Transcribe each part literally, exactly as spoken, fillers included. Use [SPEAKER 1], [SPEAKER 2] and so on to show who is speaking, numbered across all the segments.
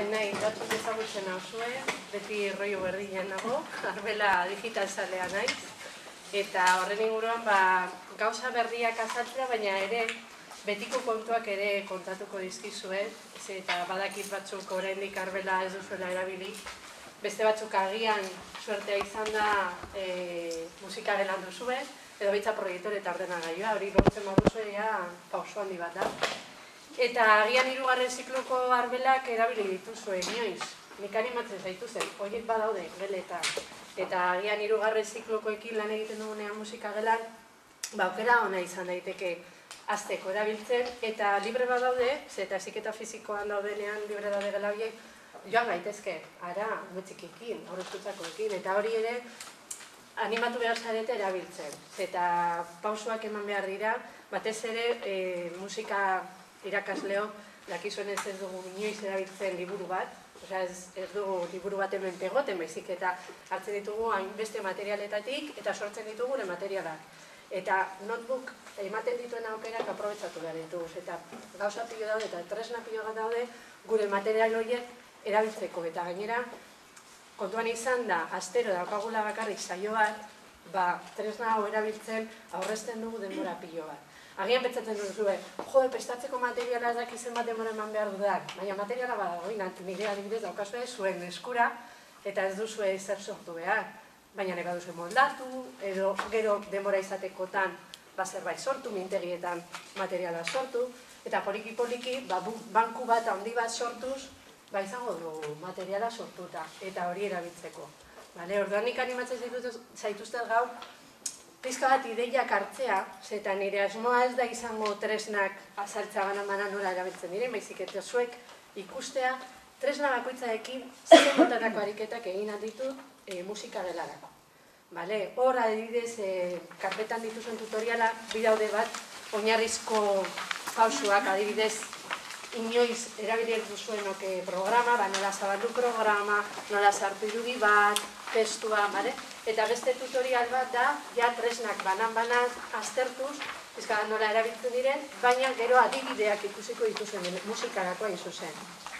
[SPEAKER 1] nahi, batzuk ezagutzen nauzue, beti rollo berdinean nago, Arbela digital zalea naiz. Eta horren inguruan gauza berriak azaltzea, baina ere betiko kontuak ere kontatuko dizkizue, eta badakit batzuk oraindik Arbela ez duzuela erabili. Beste batzuk agian suertea izan da musika gelan duzue, edo bitza proiektore eta ordenagailua, hori lortzen baduzue pauso handi bat da. Eta agian hirugarren zikloko Arbelak erabili dituzue inoiz. Nik animatzen zaituzen, horiek badaude geletan. Eta agian hirugarren ziklokoekin lan egiten dugunean musika gelan, aukera ona izan daiteke hasteko erabiltzen, eta libre badaude, eta heziketa fisikoan daudenean libre daude gela horiek, joan gaitezke, ara, gutxikekin, aurrezkutzakoekin, eta hori ere animatu behar zarete erabiltzen. Eta pausoak eman behar dira, batez ere musika irakasleo, dakizuen ez ez dugu inoiz erabiltzen liburu bat, osea ez dugu liburu bat hemen pegoten baizik, eta hartzen ditugu hainbeste materialetatik eta sortzen ditugu gure materialak. Eta notebook ematen dituen aukerak aprobetxatu behar ditugu, eta gauza pilo daude eta tresna pilo bat daude gure material horiek erabiltzeko. Eta gainera, kontuan izan da, astero daukagula bakarrik saio bat, tresna hau erabiltzen aurrezten dugu denbora pilo bat. Agian pentsatzen duzue, jode, prestatzeko materiala ez dakizen bat denbora eman behar dudak, baina materiala badago, nire adibidez daukazue zuen eskura, eta ez duzue zer sortu behar. Baina nahi baduzue moldatu, edo gero denbora izatekotan zerbait sortu, mintegietan materiala sortu, eta poliki-poliki banku bat handi bat sortuz, izango du materiala sortuta, eta hori erabiltzeko. Orduan nik animatzen zaituztet gaur, pizka bat ideiak hartzea, eta nire asmoa ez da izango tresnak azaltza banan-banan nola erabiltzen diren, baizik eta zuek ikustea tresna bakoitzarekin zer motatako ariketak egin ditut musika gelarako. Hor adibidez, karpetan dituzen tutoriala, bidaude bat, oinarrizko pausuak, adibidez, inoiz erabiliek duzuen programa, nola zabaldu programa, nola sartu irudi bat, testua, eta beste tutorial bat da, ja tresnak banan-banan aztertuz, nola erabiltzen diren, baina gero adibideak ikusiko dituzen musikarako hain zuzen.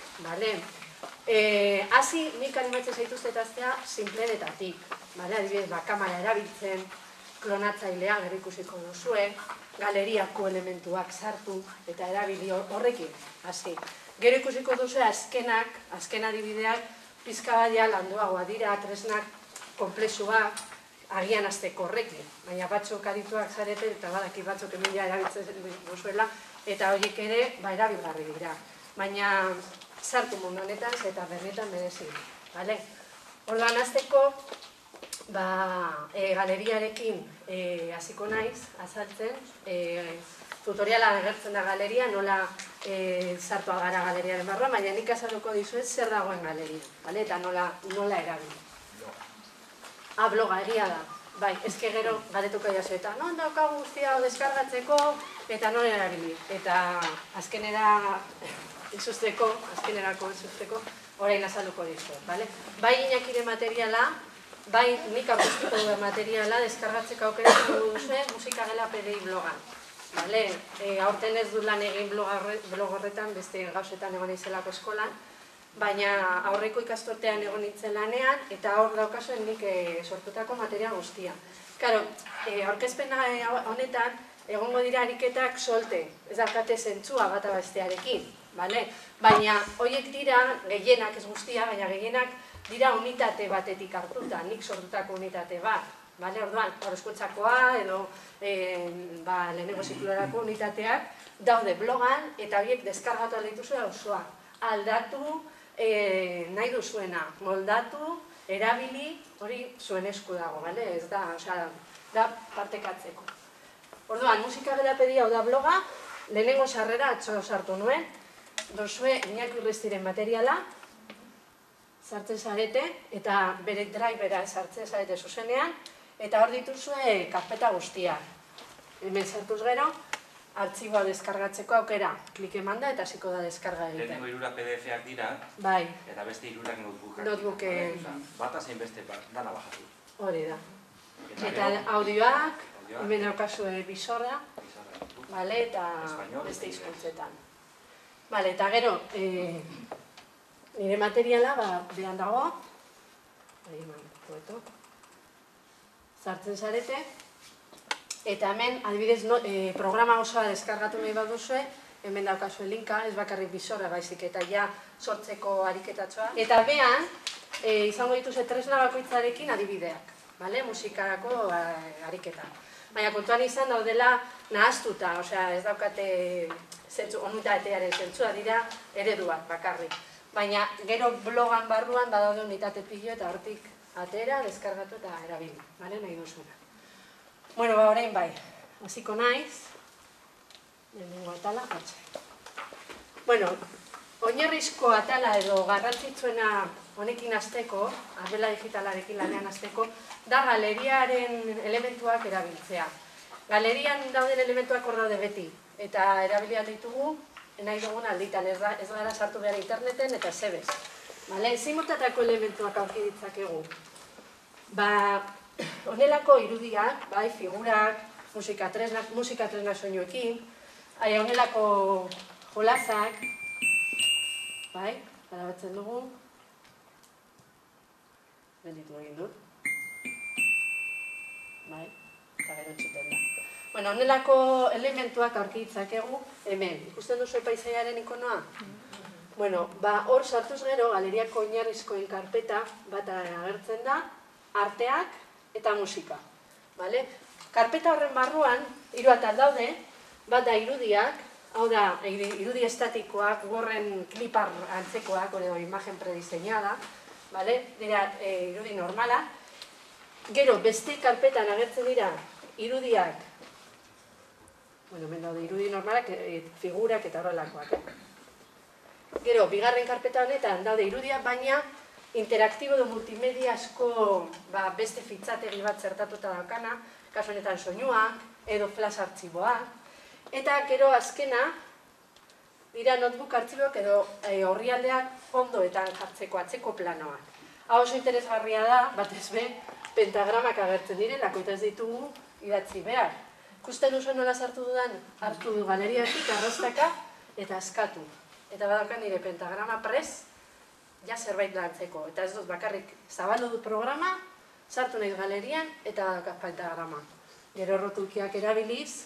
[SPEAKER 1] Hasi, nik animatzen zaituztetaztea simplenetatik, adibidez, kamera erabiltzen, klonatzailea gero ikusiko duzue, galeriako elementuak sartu eta erabili horrekin, hasi. Gero ikusiko duzue azkenak, azken adibideak, pizka badia landuagoa dira, tresnak komplexuak, agian azteko horrekin, baina batzuk adituak zarete eta badaki batzuk emilia erabiltzen duzuela, eta horiek ere erabilgarri dira. Baina sartu mundu honetan eta bernetan merezi. Orduan azteko, galeriarekin hasiko naiz, azaltzen, tutoriala agertzen da galeria, nola sartu agara galeriaren barruan, baina nik azalduko dizuet zer dagoen galeria, eta nola erabili. Ah, bloga, egia da. Bai, ezke gero galetuko jaso eta non daukagu guztia deskargatzeko eta non erabili. Eta azkenera izusteko, azkenerako izusteko, orain azalduko dizuet. Bai Iñakire materiala, bai nik aurkeztuko duen materiala deskargatzeko aukeratu duzuen musikagela P D I blogan. Aurten ez du lan egin blog horretan, beste gauzetan egon izelako eskolan, baina aurreko ikastortean egon nintzen lanean, eta hor daukazuen nik sortutako material guztia. Karo, aurkezpen honetan, egongo dira ariketak solte, ez daukate zentzua bata bestearekin, baina horiek dira, gehienak ez guztia, baina gehienak dira unitate batetik hartuta, nik sortutako unitate bat. Orduan, horrezkuntzakoa edo lehenengo ziklorako unitateak daude blogan, eta horiek deskargatu aldituzu osoa. Aldatu, nahi duzuena, moldatu, erabili, hori zuen esku dago, ez da, da partekatzeko. Orduan, musikagela P D I hau da bloga, lehenengo sarrera atzo sartu nuen, dozue Iñaki Urrestiren materiala, sartzen zarete, eta bere drivera sartzen zarete zuzenean, eta hor dituzue karpeta guztia. Hemen sartuz gero, artxiboa deskargatzeko aukera, klik eman da eta hasiko da deskarga egiten.
[SPEAKER 2] Lehenengo hirurak P D F-ak dira, eta beste hirurak notebookak.
[SPEAKER 1] Notebooken.
[SPEAKER 2] Bata zein beste dana bajatu.
[SPEAKER 1] Hori da. Eta audioak, hemen daukazue bisorra, eta beste hizkuntzetan. Eta gero, nire materiala behan dago, sartzen zarete, eta hemen, adibidez, programa osoa deskargatu nahi baduzue, hemen daukazue linka, ez bakarrik bizorra baizik, eta ja sortzeko ariketatxoa. Eta behan, izango dituzue tresna bakoitzarekin adibideak, musikarako ariketa. Baina kontuan izan daudela nahaztuta, ez daukate unitatearen zentzua dira ereduak bakarrik. Baina gero blogan barruan badaude unitate pilo eta hortik atera, deskargatu eta erabili, nahi duzuna. Bueno, ba, orain bai, hasiko naiz, lehenengo atala, hartze. Bueno, oinarrizko atala edo garrantzitsuena honekin hasteko, Arbela digitalarekin lanean hasteko, da galeriaren elementuak erabiltzea. Galerian dauden elementuak hor daude beti, eta erabilia ditugu, nahi dugun alditan, ez gara sartu behar interneten eta zebez. Zein motatako elementuak aurki ditzakegu? Ba, honelako irudiak, bai, figurak, musika tresna soinuekin, honelako jolazak, bai, garabatzen dugu, benditu egin dut, bai, eta gero txuten da. Bueno, honelako elementuak aurki ditzakegu hemen. Ikusten duzu paisaiaren ikonoa? Bueno, ba, hor sartuz gero, galeriako oinarrizkoen karpeta bat agertzen da, arteak eta musika. Karpeta horren barruan, hiru atal daude, bat da irudiak, hau da, irudi estatikoak, gorren klipar antzekoak, edo imagen prediseñada, dira irudi normala. Gero, beste karpetan agertzen dira irudiak, bueno, hemen daude irudi normalak, figurak eta horrelakoak. Gero, bigarren karpeta honetan daude irudiak, baina interaktibo edo multimedia asko beste fitzategi bat zertatuta daukana, kasu honetan soinuak, edo flash artxiboak. Eta gero azkena, dira notebook artxiboak edo orrialdeak fondoetan jartzeko atzeko planoak. Hau oso interesgarria da, batez be, pentagramak agertzen direlako eta ez ditugu idatzi behar. Ikusten duzu nola sartu dudan, hartu du galeriatik, arrastaka eta askatu. Eta badaukan nire pentagrama prez, ja zerbait lantzeko. Eta ez dut bakarrik zabaldu dut programa, sartu nahi galerian eta badaukat pentagrama. Gero rotulkiak erabiliz.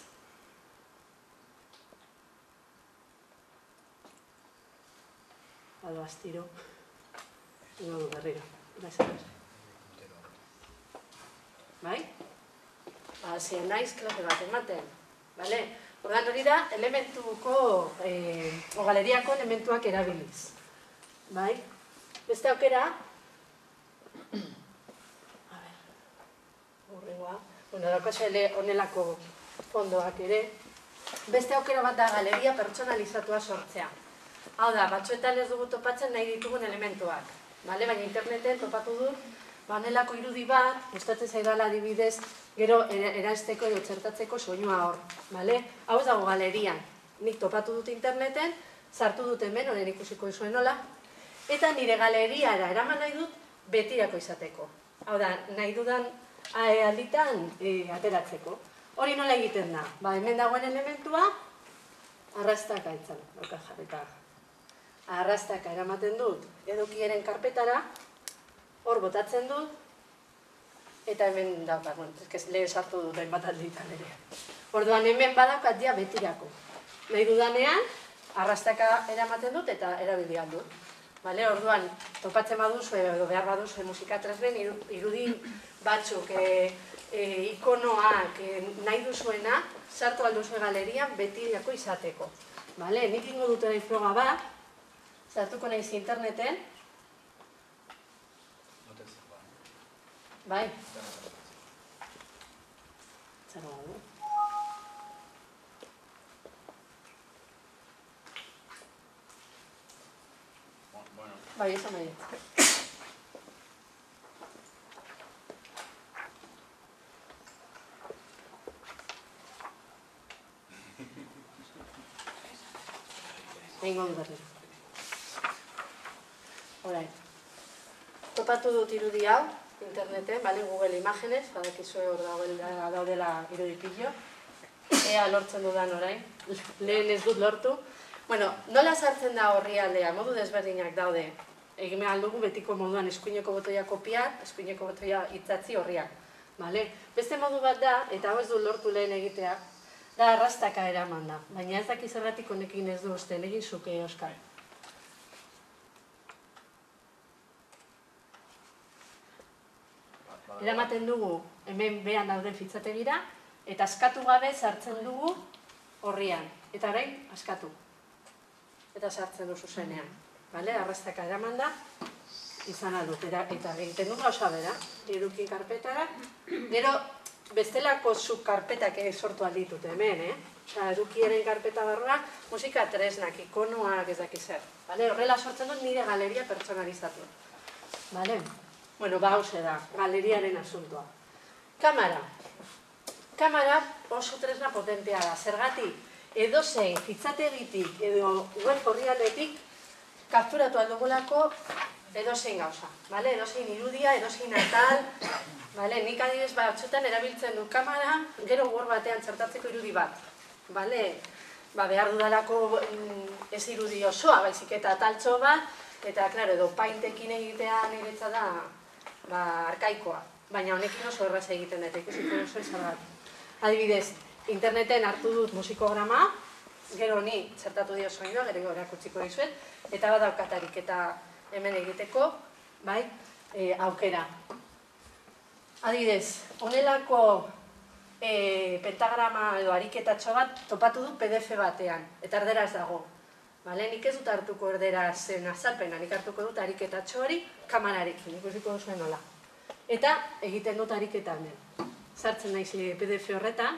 [SPEAKER 1] Bado astiro. Ingo du berriro. Bai? Zien naiz, klape bat ematen. Ordan hori da, elementuko, o galeriako elementuak erabiliz. Bai? Beste aukera, a ber, urrengoa, bueno, daukase honelako fondoak ere, beste aukera bat da galeria pertsonalizatua sortzea. Hau da, batzuetan ez dugu topatzen nahi ditugun elementuak. Baina interneten topatu dut, honelako irudi bat, gustatzen zaidala adibidez, gero erazteko edo txertatzeko soinua hor. Hau ez dago galerian. Nik topatu dut interneten, sartu dut hemen, honen ikusiko izuen nola, eta nire galeriara eraman nahi dut betirako izateko. Hau da, nahi dudan alditan ateratzeko. Hori nola egiten da? Hemen dagoen elementua, arrastaka itzan, dauka jarreta. Arrastaka eramaten dut edukiaren karpetara, hor botatzen dut, eta hemen daukat, lehen sartu dut hain bat alditan ere. Orduan hemen badaukat ja betirako. Nahi dudanean, arrastaka eramaten dut eta erabilian dut. Orduan, topatzen baduzu edo behar baduzu musika tresnen irudi batzuk, ikonoak nahi duzuena, sartu alduzue galerian betirako izateko. Nik ingo dut erain froga bat, sartuko nahiz interneten. Bai? Zara gau. Bai, esan nahi. Egingo du berriro. Horain. Topatu dut irudi hau, interneten, Google Imágenes, badakizue hor daudela irudipillo. Ea lortzen dudan orain, lehen ez dut lortu. Bueno, nola sartzen da horri aldea, modu desberdinak daude. egin behar dugu betiko moduan eskuineko botoia kopiat, eskuineko botoia itzatzi horriak. Beste modu bat da, eta hau ez du lortu lehen egitea, da arrastaka eraman da. Baina ez daki zergatik honekin ez du usten, egin zuke, Oskar. Eramaten dugu hemen behan dauden fitzategira, eta askatu gabe sartzen dugu horrian. Eta orain, askatu. Eta sartzen du zuzenean. Arrastaka eraman da, izan adut. Eta egiten du gauza bera, eduki karpetara. Gero, bestelako zuk karpetak sortu alditut hemen, eh? Osa, edukiaren karpeta barroa, musika tresnak, ikonoak ez daki zer. Horrela sortzen dut nire galeria pertsonalizatu. Bueno, ba, hause da, galeriaren asuntoa. Kamara. Kamara oso tresna potentea da. Zergatik, edozein fitzategitik edo web orrialdetik kapturatu aldugulako edozein gauza. Edozein irudia, edozein atal. Nik adibidez batzuetan erabiltzen du kamara, gero Word batean txertatzeko irudi bat. Behar dudalako ez irudi osoa, baizik eta ataltxo bat, eta, klaro, edo paintekin egitea niretza da arkaikoa. Baina honekin oso erraz egiten dut, ikusiko oso izan bat. Adibidez, interneten hartu dut musikograma, gero ni txertatu dio soinua, gero erakutsiko dizuet, eta bat daukatarik eta hemen egiteko, bai, aukera. Adibidez, honelako pentagrama edo ariketatxo bat topatu dut P D F batean, eta erderaz dago. Nik ez dut hartuko erderaz azalpena, nik hartuko dut ariketatxo hori kamararekin, ikusiko duzuen nola. Eta egiten dut ariketa hemen. Sartzen naiz P D F horretan.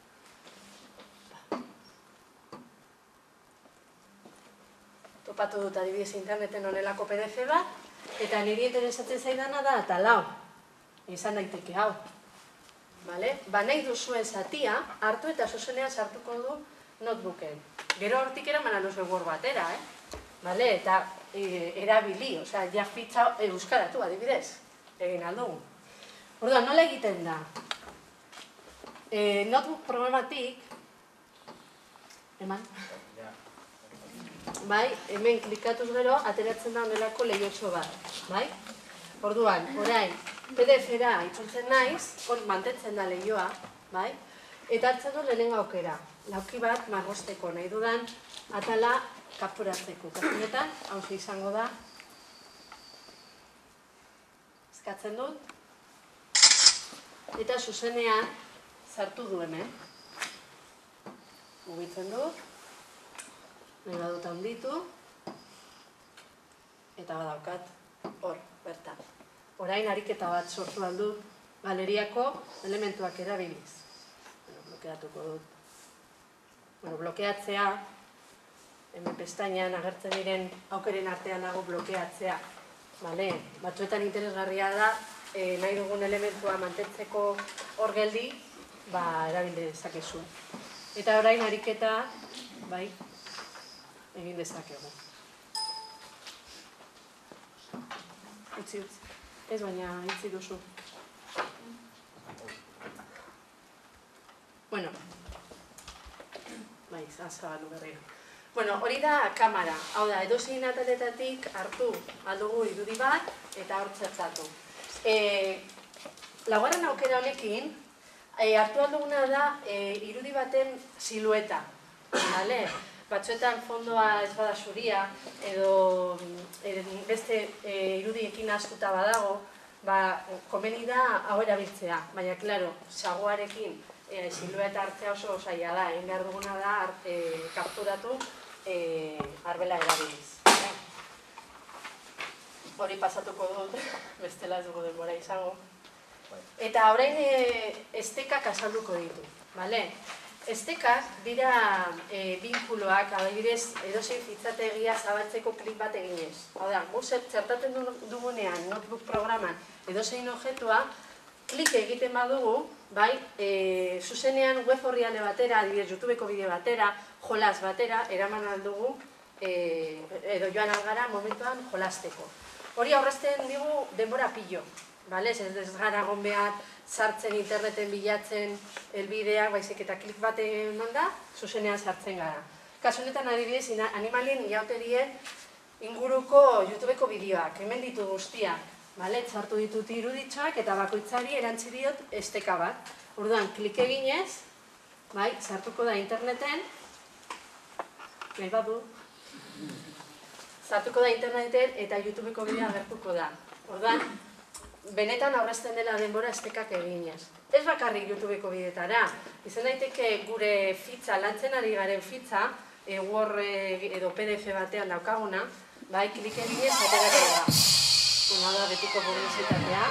[SPEAKER 1] Topatu dut adibidez interneten honelako P D F bat, eta niri interesatzen zaidana da atalau. Izan daiteke hau. Ba nahi duzuen zatia, hartu eta zuzenean sartuko du notebooken. Gero hortik eraman alduzue Word batera, eta erabili, osea, ja fitxa euskaratu adibidez, egin aldugu. Orduan, nola egiten da? Notebook programatik, eman, bai, hemen klikatuz gero, ateratzen da honelako lehiotxo bat, orduan, orain, P D F-era itzultzen naiz, hor mantentzen da lehioa, bai, eta hartzen du lehenengo aukera, lauki bat margosteko nahi dudan atala kapturatzeko. Kasunetan, hau izango da, eskatzen dut, eta zuzenean sartu du hemen. Mugitzen dut, nahi badut handitu, eta badaukat hor, bertan. Orain ariketa bat sortu aldut galeriako elementuak erabiliz. Blokeatuko dut. Blokeatzea, hemen pestainan agertzen diren aukeren artean dago blokeatzea. Batzuetan interesgarria da, nahi dugun elementua mantentzeko hor geldi, erabil dezakezu. Eta orain ariketa, bai, egin dezakegu. Utzi, utzi. Ez baina, itzi duzu. Bueno. Bai, zazabalu berriro. Bueno, hori da kamara. Hau da, edozein ataletatik hartu aldugu irudi bat eta hor txertatu. Laugarren aukera honekin, hartu alduguna da irudi baten silueta. Batzuetan fondoa ez bada zuria, edo beste irudiekin astuta badago, komeni da hau erabiltzea. Baina, klaro, saguarekin silueta hartzea oso zaila da, egin behar duguna da kapturatu arbela erabiliz. Hori pasatuko dut, bestela ez dugu denbora izango. Eta orain estekak azalduko ditu, bale? Estekak dira binkuloak, adibidez, edozein fitzategia zabaltzeko klik bat eginez. Hau da, guzet txertatzen dugunean notebook programan edozein objetua, klik egiten badugu, bai, zuzenean web orrialde batera, adibidez, YouTubeko bideo batera, jolas batera, eraman aldugu, edo joan algara momentuan jolasteko. Hori aurrezten digu denbora pilo, bale? Ez gara egon behar sartzen interneten bilatzen elbideak, baizik eta klik bat eman da, zuzenean sartzen gara. Kasu honetan adibidez, animalien iauterien inguruko YouTubeko bideoak, hemen ditu guztiak. Sartu ditut iruditxoak eta bakoitzari erantzi diot esteka bat. Orduan, klik eginez, sartuko da interneten, nahi badu, sartuko da interneten eta YouTubeko bideoa agertuko da. Orduan, benetan aurrezten dela denbora estekak eginez. Ez bakarrik YouTubeko bideetara, izan daiteke gure fitza, lantzen ari garen fitza, Word edo P D F batean daukaguna, bai, klik eginez, aterako da. Hona da, betiko publizitatea.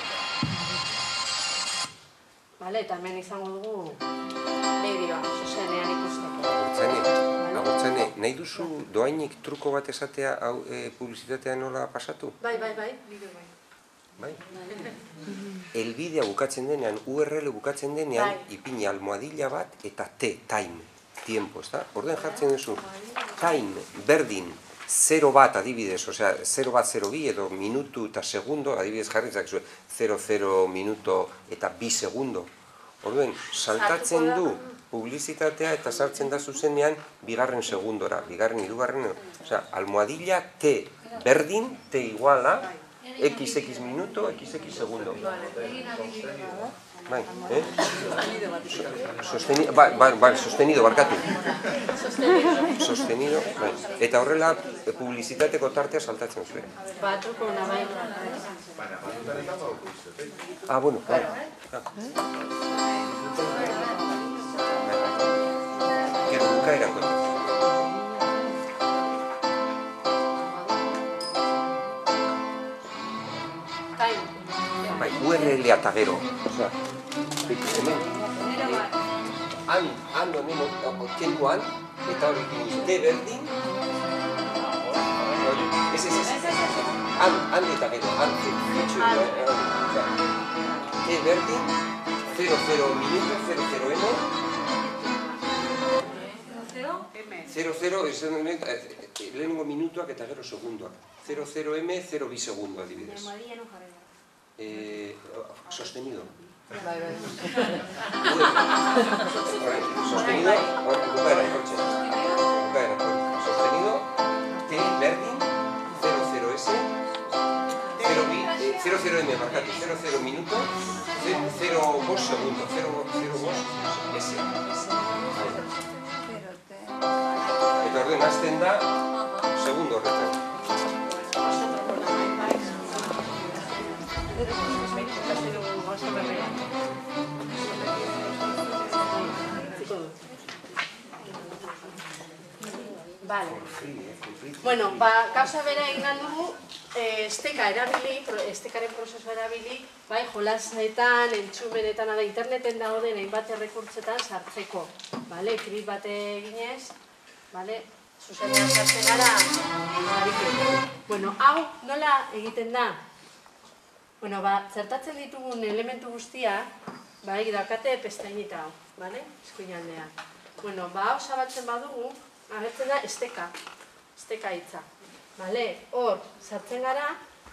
[SPEAKER 1] Bale, eta hemen izango dugu bideoa, zuzenean ikusteko.
[SPEAKER 3] Agurtzane, agurtzane, nahi duzu doainik truko bat esatea hau publizitatea nola pasatu?
[SPEAKER 1] Bai, bai, bai, bideo bai.
[SPEAKER 3] Bai? Elbidea bukatzen denean, U R L bukatzen denean, ipini almohadilla bat eta T, time, tiempo, ez da? Orden jartzen duzu, time, berdin, zero bat adibidez, osea, zero bat, zero bi edo minutu eta segundo, adibidez jarri zakezu, zero, zero minuto eta bi segundo. Orden, saltatzen du publizitatea eta sartzen da zuzenean bigarren segundora, bigarren, hirugarren, osea, almohadilla T, berdin, T iguala, X X minuto, X X segundo. Bai, eh? Sostenido, bai, bai, sostenido, barkatu. Sostenido, bai. Eta horrela, publizitateko tartea saltatzen zuen.
[SPEAKER 1] Batuko nabai.
[SPEAKER 3] Ah, bueno, bai. Gero bukaeran kontatzen. U R L eta gero, osea, hemen, han honen, kenduan, eta hori, T berdin, ez, ez, ez, han eta gero, han, T berdin, zero, zero minuto, zero, zero M, zero, zero, lehenengo minutuak eta gero segunduak, zero, zero M, zero bi segundo adibidez. Eh, sostenido.
[SPEAKER 1] Bai, bai.
[SPEAKER 3] Sostenido, bukaera, ikotxe. Bukaera, sostenido, T, berdin, zero, zero S, zero, zero M, markatu, zero, zero minuto, zero bost segundo, zero bost S. Eta orden azten da, segundo horretan.
[SPEAKER 1] Vale. Bueno, ba, gauza bera egin dugu, esteka erabili, estekaren prozesu erabili, bai, jolasetan, entzumenetan, ada interneten dauden hainbat errekurtzetan sartzeko. Bale, klip bate eginez, bale, zuzenean sartzen gara. Bueno, hau nola egiten da? Bueno, ba, zertatzen ditugun elementu guztia, bai, daukate pestainita hau, bale, eskuinaldean. Bueno, ba, hau zabaltzen badugu, agertzen da esteka, esteka hitza. Bale, hor, sartzen gara,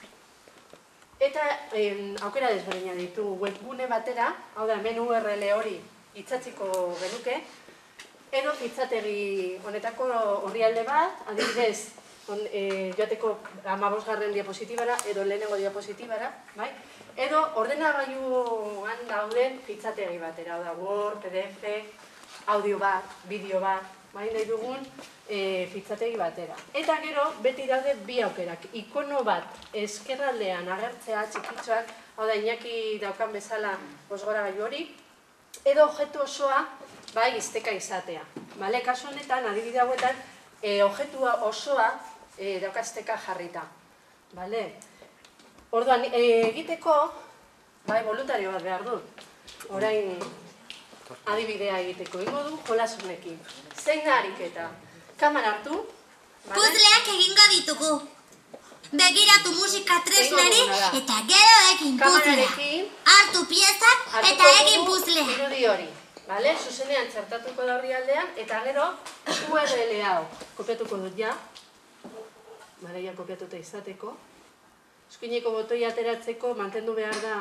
[SPEAKER 1] eta aukera desberdina ditugu webgune batera, hau da, hemen U R L hori hitzatziko genuke, edo hitzategi honetako orrialde bat, adibidez, joateko hamabosgarren diapositibara, edo lehenengo diapositibara, bai? Edo ordenagailuan dauden hitzategi batera, hau da, Word, P D F, audio bat, bideo bat, bai, nahi dugun fitzategi batera. Eta gero, beti daude bi aukerak. Ikono bat eskerraldean agertzea txikitxoak, hau da, Iñaki daukan bezala bosgoragailu hori, edo objektu osoa, bai, esteka izatea. Bale, kasu honetan, adibide hauetan, objektua osoa dauka esteka jarrita. Bale? Orduan, egiteko, bai, voluntario bat behar dut. Orain, adibidea egiteko. Ingo du, jolas honekin. Zein da ariketa? Kamara hartu.
[SPEAKER 4] Puzleak egingo ditugu. Begiratu musika tresnari eta gero egin puzlea. Hartu piezak eta egin puzlea.
[SPEAKER 1] Irudi hori. Bale? Zuzenean txartatuko da horri aldean, eta gero U R L hau. Kopiatuko dut ja. Bale, ja kopiatuta izateko. Eskuineko botoi ateratzeko mantendu behar da.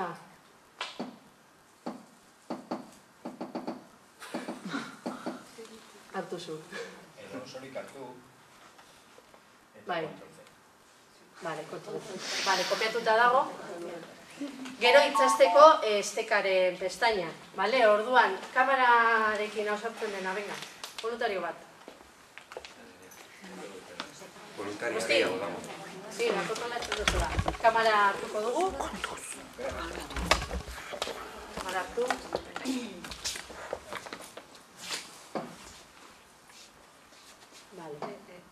[SPEAKER 1] Hartu zu.
[SPEAKER 5] Edo sorik hartu.
[SPEAKER 1] Bai. Bale, kopiatuta dago. Gero itzazteko estekaren pestaina. Orduan, kamerarekin ausartzen dena, venga, voluntario bat.
[SPEAKER 3] Voluntario gehiago dago.
[SPEAKER 1] Si, nakotola etzen duzula. Kamera hartuko dugu. Kamera hartu. Vale.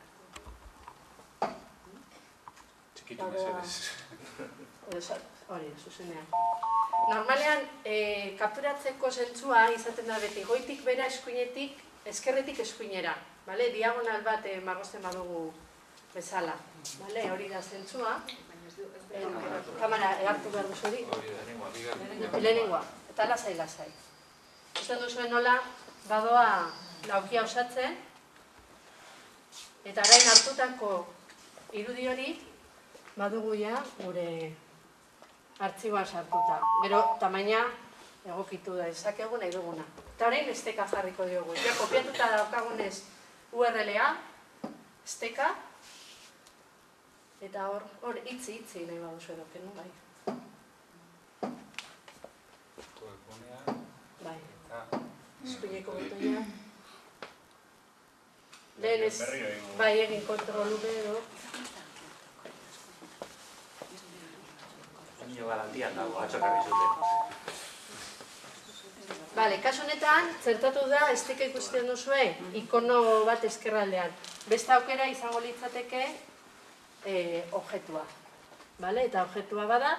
[SPEAKER 2] Txikitu mesedez.
[SPEAKER 1] Hori, zuzenean. Normalean, kapturatzeko zentzua izaten da beti goitik bera eskuinetik, eskerretik eskuinera. Diagonal bat magozten badugu bezala. Hori da zentzua. Kamera hartu behar duzu hori. Lehenengoa. Eta lasai, lasai. Usten duzuen nola, badoa laukia osatzen. Eta orain hartutako irudi hori, badugu ja gure artxiboan sartuta. Gero, tamaina egokitu da ezakegu nahi duguna. Eta orain esteka jarriko diogu. Ja, kopiatuta daukagunez U R L-a, esteka, eta hor, hor, itzi, itzi nahi baduzu edoken, no? Bai. Bai. Eskuineko botoia. Lehen ez, bai, egin kontrolu edo.
[SPEAKER 2] Nio garantian dago, atxokarri zuten.
[SPEAKER 1] Bale, kasu honetan, zertatu da, esteka ikusten duzue, ikono bat eskerraldean. Beste aukera izango litzateke objetua. Eta objetua bada,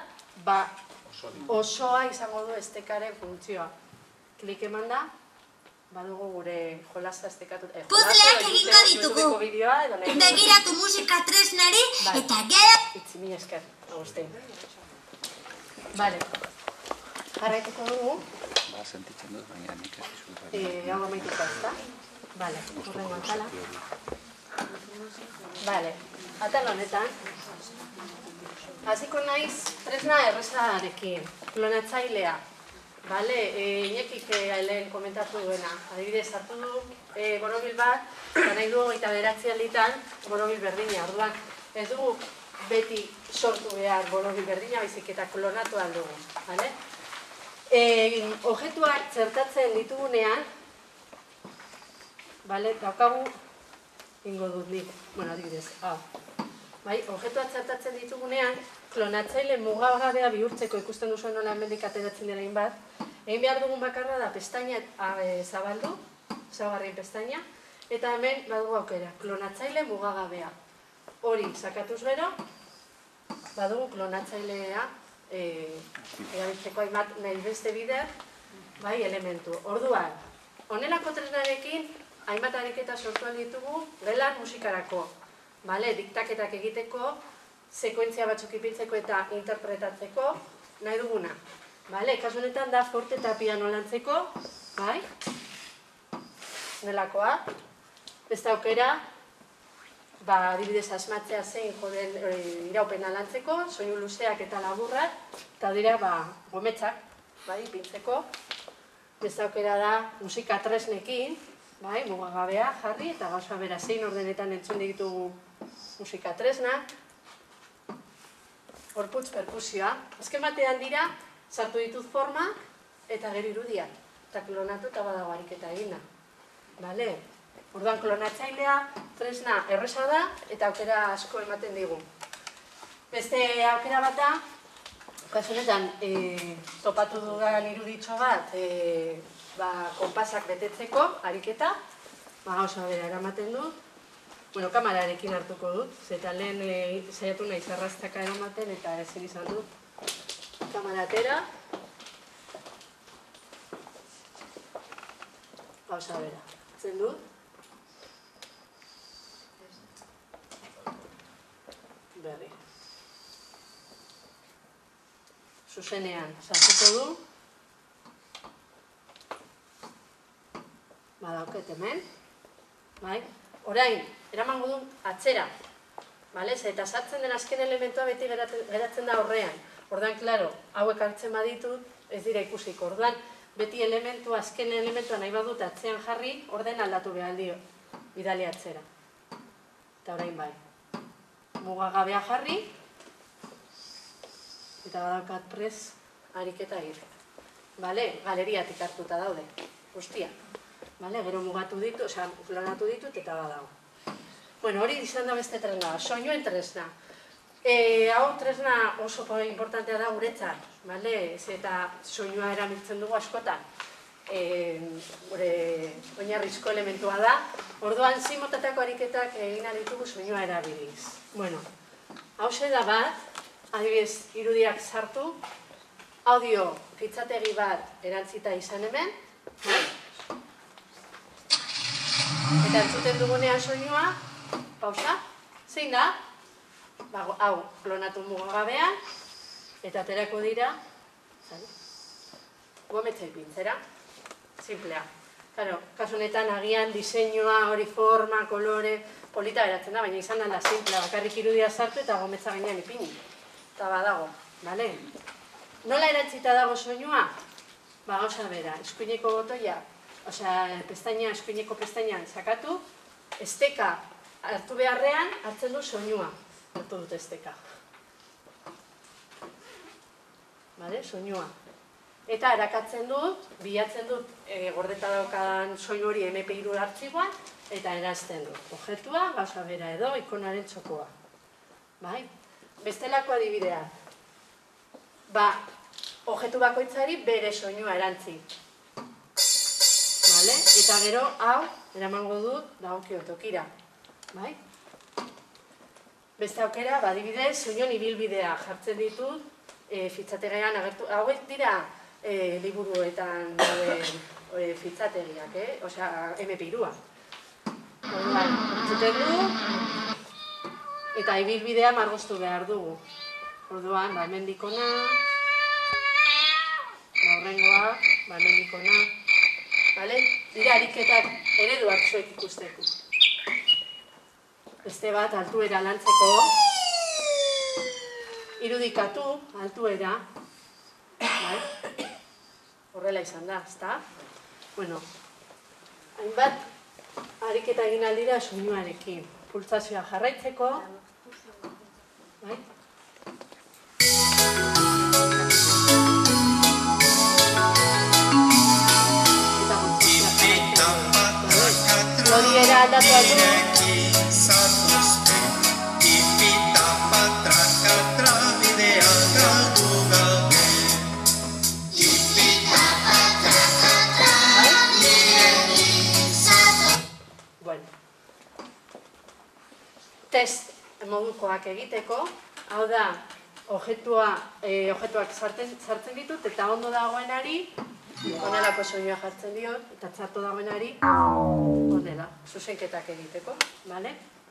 [SPEAKER 1] osoa izango du estekaren funtzioa. Klik eman da, badugu gure jolasa estekatu.
[SPEAKER 4] Puzleak egingo ditugu. Begiratu musika tresnari eta gero...
[SPEAKER 1] Itzi, mi esker, agustin. Bale, jarraituko dugu.
[SPEAKER 2] Ba, sentitzen dut, baina nik ez dizut.
[SPEAKER 1] Hau amaituta ez da. Bale, horrengo atala. Bale, atal honetan. Hasiko naiz tresna errezarekin, klonatzailea. Bale, inekik lehen komentatu duena. Adibidez, hartu du borobil bat, eta nahi dugu eta beratzi alditan borobil berdina. Orduan, ez dugu beti sortu behar borobil berdina, baizik eta klonatu aldugu. Bale? Objetuak zertatzen ditugunean, bale, daukagu, ingo dut nik, bueno, adibidez, hau. Bai, objetuak zertatzen ditugunean, klonatzaile mugagabea bihurtzeko ikusten duzuen nola hemendik ateratzen dela bat, egin behar dugun bakarra da pestaina zabaldu, zabarrien pestaina, eta hemen badugu aukera, klonatzaile mugagabea. Hori, sakatuz gero, badugu klonatzailea erabiltzeko hainbat nahi beste bider, bai, elementu. Orduan, honelako tresnarekin, hainbat ariketa sortu ditugu gelan musikarako. Bale, diktaketak egiteko, sekuentzia batzuk ipintzeko eta interpretatzeko, nahi duguna. Bale, kasu honetan da forte eta piano lantzeko, bai, nelakoa. Beste aukera, ba, adibidez asmatzea zein joden iraupena lantzeko, soinu luzeak eta laburrak, eta dira, ba, gometzak, bai, ipintzeko. Beste aukera da musika tresnekin, bai, mugagabea jarri, eta gauza bera zein ordenetan entzun ditugu musika tresna. Gorputz perkusioa. Azken batean dira, sartu ditut formak eta gero irudia. Eta klonatu eta badago ariketa egina. Bale? Orduan klonatzailea tresna erresa da eta aukera asko ematen digu. Beste aukera bat da, kasu honetan, topatu dudan iruditxo bat, konpasak betetzeko ariketa, gauza bera eramaten du. Bueno, kamerarekin hartuko dut, zeta lehen saiatu nahi zarraztaka eramaten eta ezin izan dut. Kamaratera. Gauza bera. Zen dut. Berri. Zuzenean sartuko du. Badauket hemen. Bai. Orain, eramango du atzera. Eta sartzen den azken elementua beti geratzen da horrean. Orduan, klaro, hauek hartzen baditut, ez dira ikusiko. Orduan, beti elementua, azken elementua nahi badut atzean jarri, orden aldatu behar dio, bidali atzera. Eta orain bai. mugagabea jarri, eta badaukat prez ariketa egiteko. Bale, galeriatik hartuta daude, guztia. Bale, gero mugatu ditu, osea, planatu ditut eta badago. Bueno, hori izan da beste tresna, soinuen tresna. Hau tresna oso importantea da guretzat, bale, eta soinua erabiltzen dugu askotan. Gure oinarrizko elementua da. Orduan, zein motatako ariketak egin ditugu soinua erabiliz. Bueno, hau da bat, adibidez, irudiak sartu, audio fitzategi bat erantzita izan hemen, eta entzuten dugunean soinua, pausa, zein da? Hau, klonatu mugagabean, eta aterako dira, gometzei pintzera, simplea. Claro, kasu honetan agian diseinua, hori forma, kolore, polita beratzen da, baina izan da simplea, bakarrik irudia sartu eta gometza gainean ipini. Eta badago, bale? Nola erantzita dago soinua? Ba, gauza bera, eskuineko botoia, osea, pestaina, eskuineko pestaina sakatu, esteka hartu beharrean hartzen du soinua. Hartu dut esteka. Bale, soinua. Eta erakatzen dut, bilatzen dut gordeta daukadan soinu hori eme pe hiru artxiboan, eta erazten dut. Objetua, gauza bera edo, ikonaren txokoa. Bai? Bestelako adibidea. Ba, objetu bakoitzari bere soinua erantzi. Bale? Eta gero, hau, eramango dut, dagokio tokira. Bai? Beste aukera, ba, adibidez, soinuen ibilbidea jartzen ditut, fitzategean agertu, hauek dira liburuetan fitzategiak, osea, eme pe hirua. Orduan, entzuten du, eta ibilbidea margoztu behar dugu. Orduan, ba, hemendik hona, ba, horrengoa, ba, hemendik hona, bale? Dira ariketak ereduak zuek ikusteko. Beste bat, altuera lantzeko, irudikatu, altuera, bai? Horrela izan da, ezta? Bueno, hainbat, ariketa egin aldira soinuarekin. Pulsazioa jarraitzeko, bai? Eta pulsazioa. Horiera aldatu aldu. Test modukoak egiteko, hau da, objetuak sartzen ditut, eta ondo dagoenari, onelako soinua jartzen diot, eta txarto dagoenari, onela, zuzenketak egiteko, bale?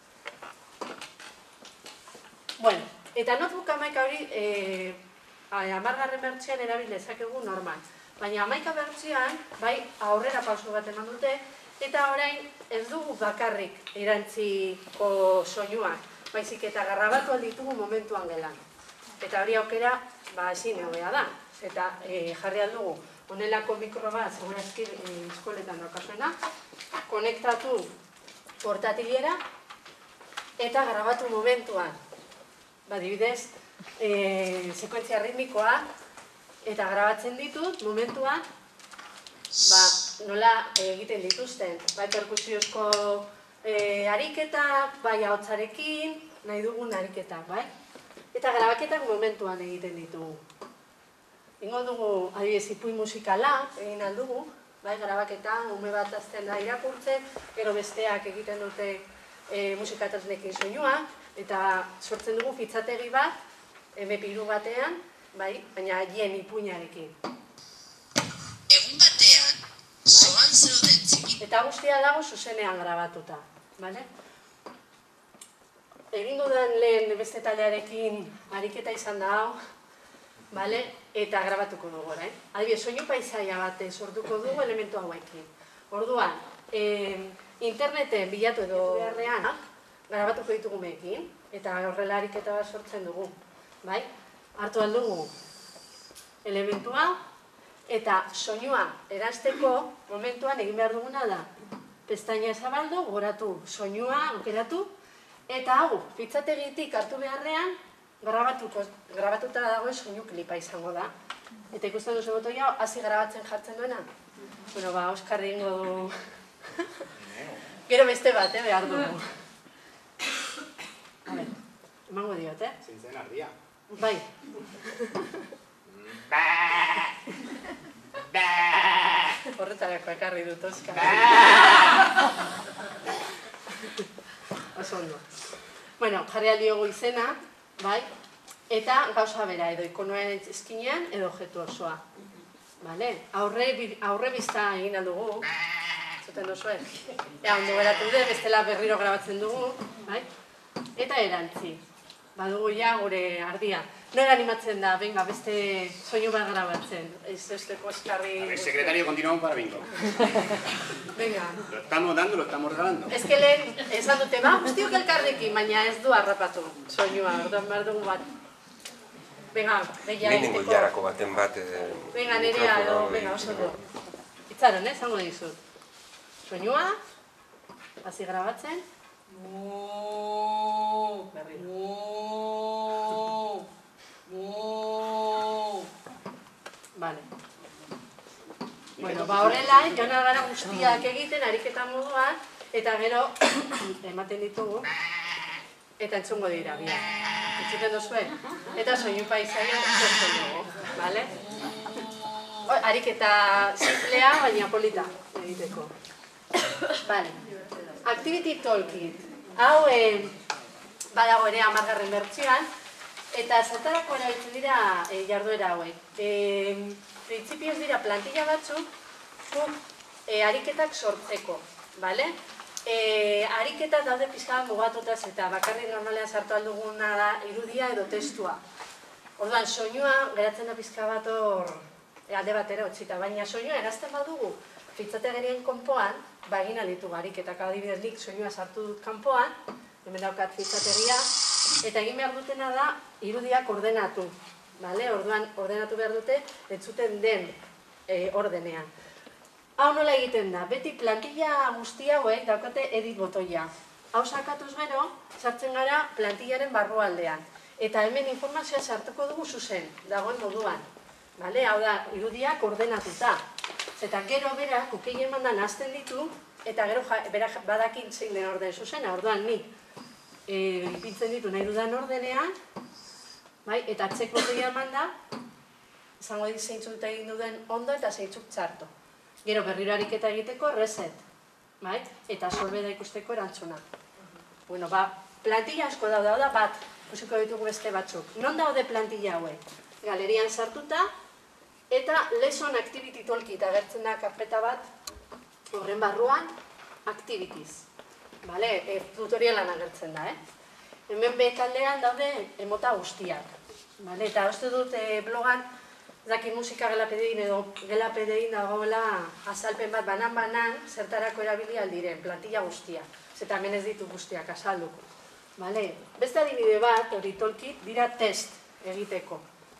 [SPEAKER 1] Bueno, eta notebook hamaika hori, hamargarren bertsioan erabil dezakegu normal. Baina hamaika bertsioan, bai, aurrera pauso bat eman dute, eta orain ez dugu bakarrik erantziko soinuak, baizik eta grabatu alditugu momentuan gelan. Eta hori aukera, ba, ezin hobea da. Eta jarri aldugu, honelako mikro bat, segurazki eskoletan daukasuena, konektatu portatilera, eta grabatu momentuan. Ba, dibidez, sekuentzia ritmikoa, eta grabatzen ditut momentuan, ba, nola egiten dituzten. Bai, perkusiozko ariketa, bai, ahotsarekin, nahi dugun ariketa, bai? Eta grabaketak momentuan egiten ditugu. Ingo dugu, adibidez, ipuin musikala egin aldugu, bai, grabaketan, ume bat azten da irakurtzen, gero besteak egiten dute musikatresnekin soinua, eta sortzen dugu fitzategi bat, eme pe hiru batean, bai, baina haien ipuinarekin. Eta guztia dago zuzenean grabatuta, bale? Egin dudan lehen beste taldearekin ariketa izan da hau, bale? Eta grabatuko dugu, eh? Adibidez, soinu paisaia bat sortuko dugu elementu hauekin. Orduan, interneten bilatu edo beharrean, grabatuko ditugu meekin, eta horrela ariketa bat sortzen dugu, bai? Hartu aldugu elementua, eta soinua erazteko momentuan egin behar duguna da pestaina zabaldu, goratu soinua, aukeratu, Eta hau, fitxategitik hartu beharrean, grabatuta dagoen soinu klipa izango da. Eta ikusten duzu botoia, hasi grabatzen jartzen duena? Bueno, ba, Oskarri ingo du... Gero beste bat, eh, behar dugu. A ber, emango diot, eh?
[SPEAKER 5] Zintzen ardia.
[SPEAKER 1] Bai. Horretarako ekarri dut, Oskar. Oso ondo. Bueno, jarri aldiogu izena, bai? Eta gauza bera, edo ikonoen eskinean, edo objektu osoa. Aurre bizta egin aldugu. Zuten duzuen. Ea, ondo geratu dut, bestela berriro grabatzen dugu. Eta erantzi. Badugu ja gure ardia. Nora animatzen da, venga, beste soinu bat grabatzen. Ez eusteko Oskarri...
[SPEAKER 5] A ver, secretario, continuamos para bingo.
[SPEAKER 1] Venga.
[SPEAKER 5] Lo estamos dando, lo estamos regalando.
[SPEAKER 1] Ez que lehen, esan dute, ba, guztiok elkarrekin, baina ez du harrapatu soinua, orduan behar dugu bat. Venga, behia
[SPEAKER 3] Lehenengo jarako baten bat...
[SPEAKER 1] Venga, nerea, edo, venga, oso du. Itzaron, eh, zango dizut. Soinua, hasi grabatzen. Berriro. Vale. Bueno, ba horrela, jona gara guztiak egiten, ariketa moduan, eta gero ematen ditugu, eta entzungo dira, bia. Entzuten duzue? Eta soinu paisaia entzuten dugu, bale? Ariketa simplea, baina polita egiteko. Bale. Activity Toolkit. Hau, badago ere hamargarren bertsioan, eta zertarako erabiltzen dira jarduera hauek. Printzipioz dira plantilla batzuk ariketak sortzeko, bale? Ariketak daude pixka bat mugatutaz eta bakarrik normalean sartu alduguna da irudia edo testua. Orduan, soinua geratzen da pixka bat hor alde batera utzita, baina soinua erazten badugu fitxategerien konpoan, bagin alditugu ariketak adibidez nik soinua sartu dut kanpoan, hemen daukat fitxategia, eta egin behar dutena da irudiak ordenatu. Orduan, ordenatu behar dute, entzuten den ordenean. Hau nola egiten da, beti plantilla guzti hauek daukate edit botoia. Hau sakatuz gero, sartzen gara plantillaren barrualdean. Eta hemen informazioa sartuko dugu zuzen, dagoen moduan. Hau da, irudiak ordenatuta. Eta gero berak, ukei emandan hasten ditu, eta gero berak badakin zein den orden zuzena. Orduan, nik ipintzen ditu nahi dudan ordenean, eta atzek botoia eman da, izango dit zeintzuk egin duden ondo eta zeintzuk txarto. Gero berriro ariketa egiteko reset, eta solbeda ikusteko erantzuna. Bueno, ba, plantilla asko daude, da bat, ikusiko ditugu beste batzuk. Non daude plantilla hauek? Galerian sartuta, eta Lesson Activity Toolkit agertzen da karpeta bat, horren barruan, Activities. Tutorialan agertzen da, eh? Hemen behekaldean daude emota guztiak. Eta uste dut blogan, zaki musika gelapedein edo gelapedein dagoela azalpen bat banan-banan zertarako erabili aldiren, plantilla guztiak. Zeta hemen ez ditu guztiak azalduko. Beste adibide bat, hori Toolkit, dira test egiteko.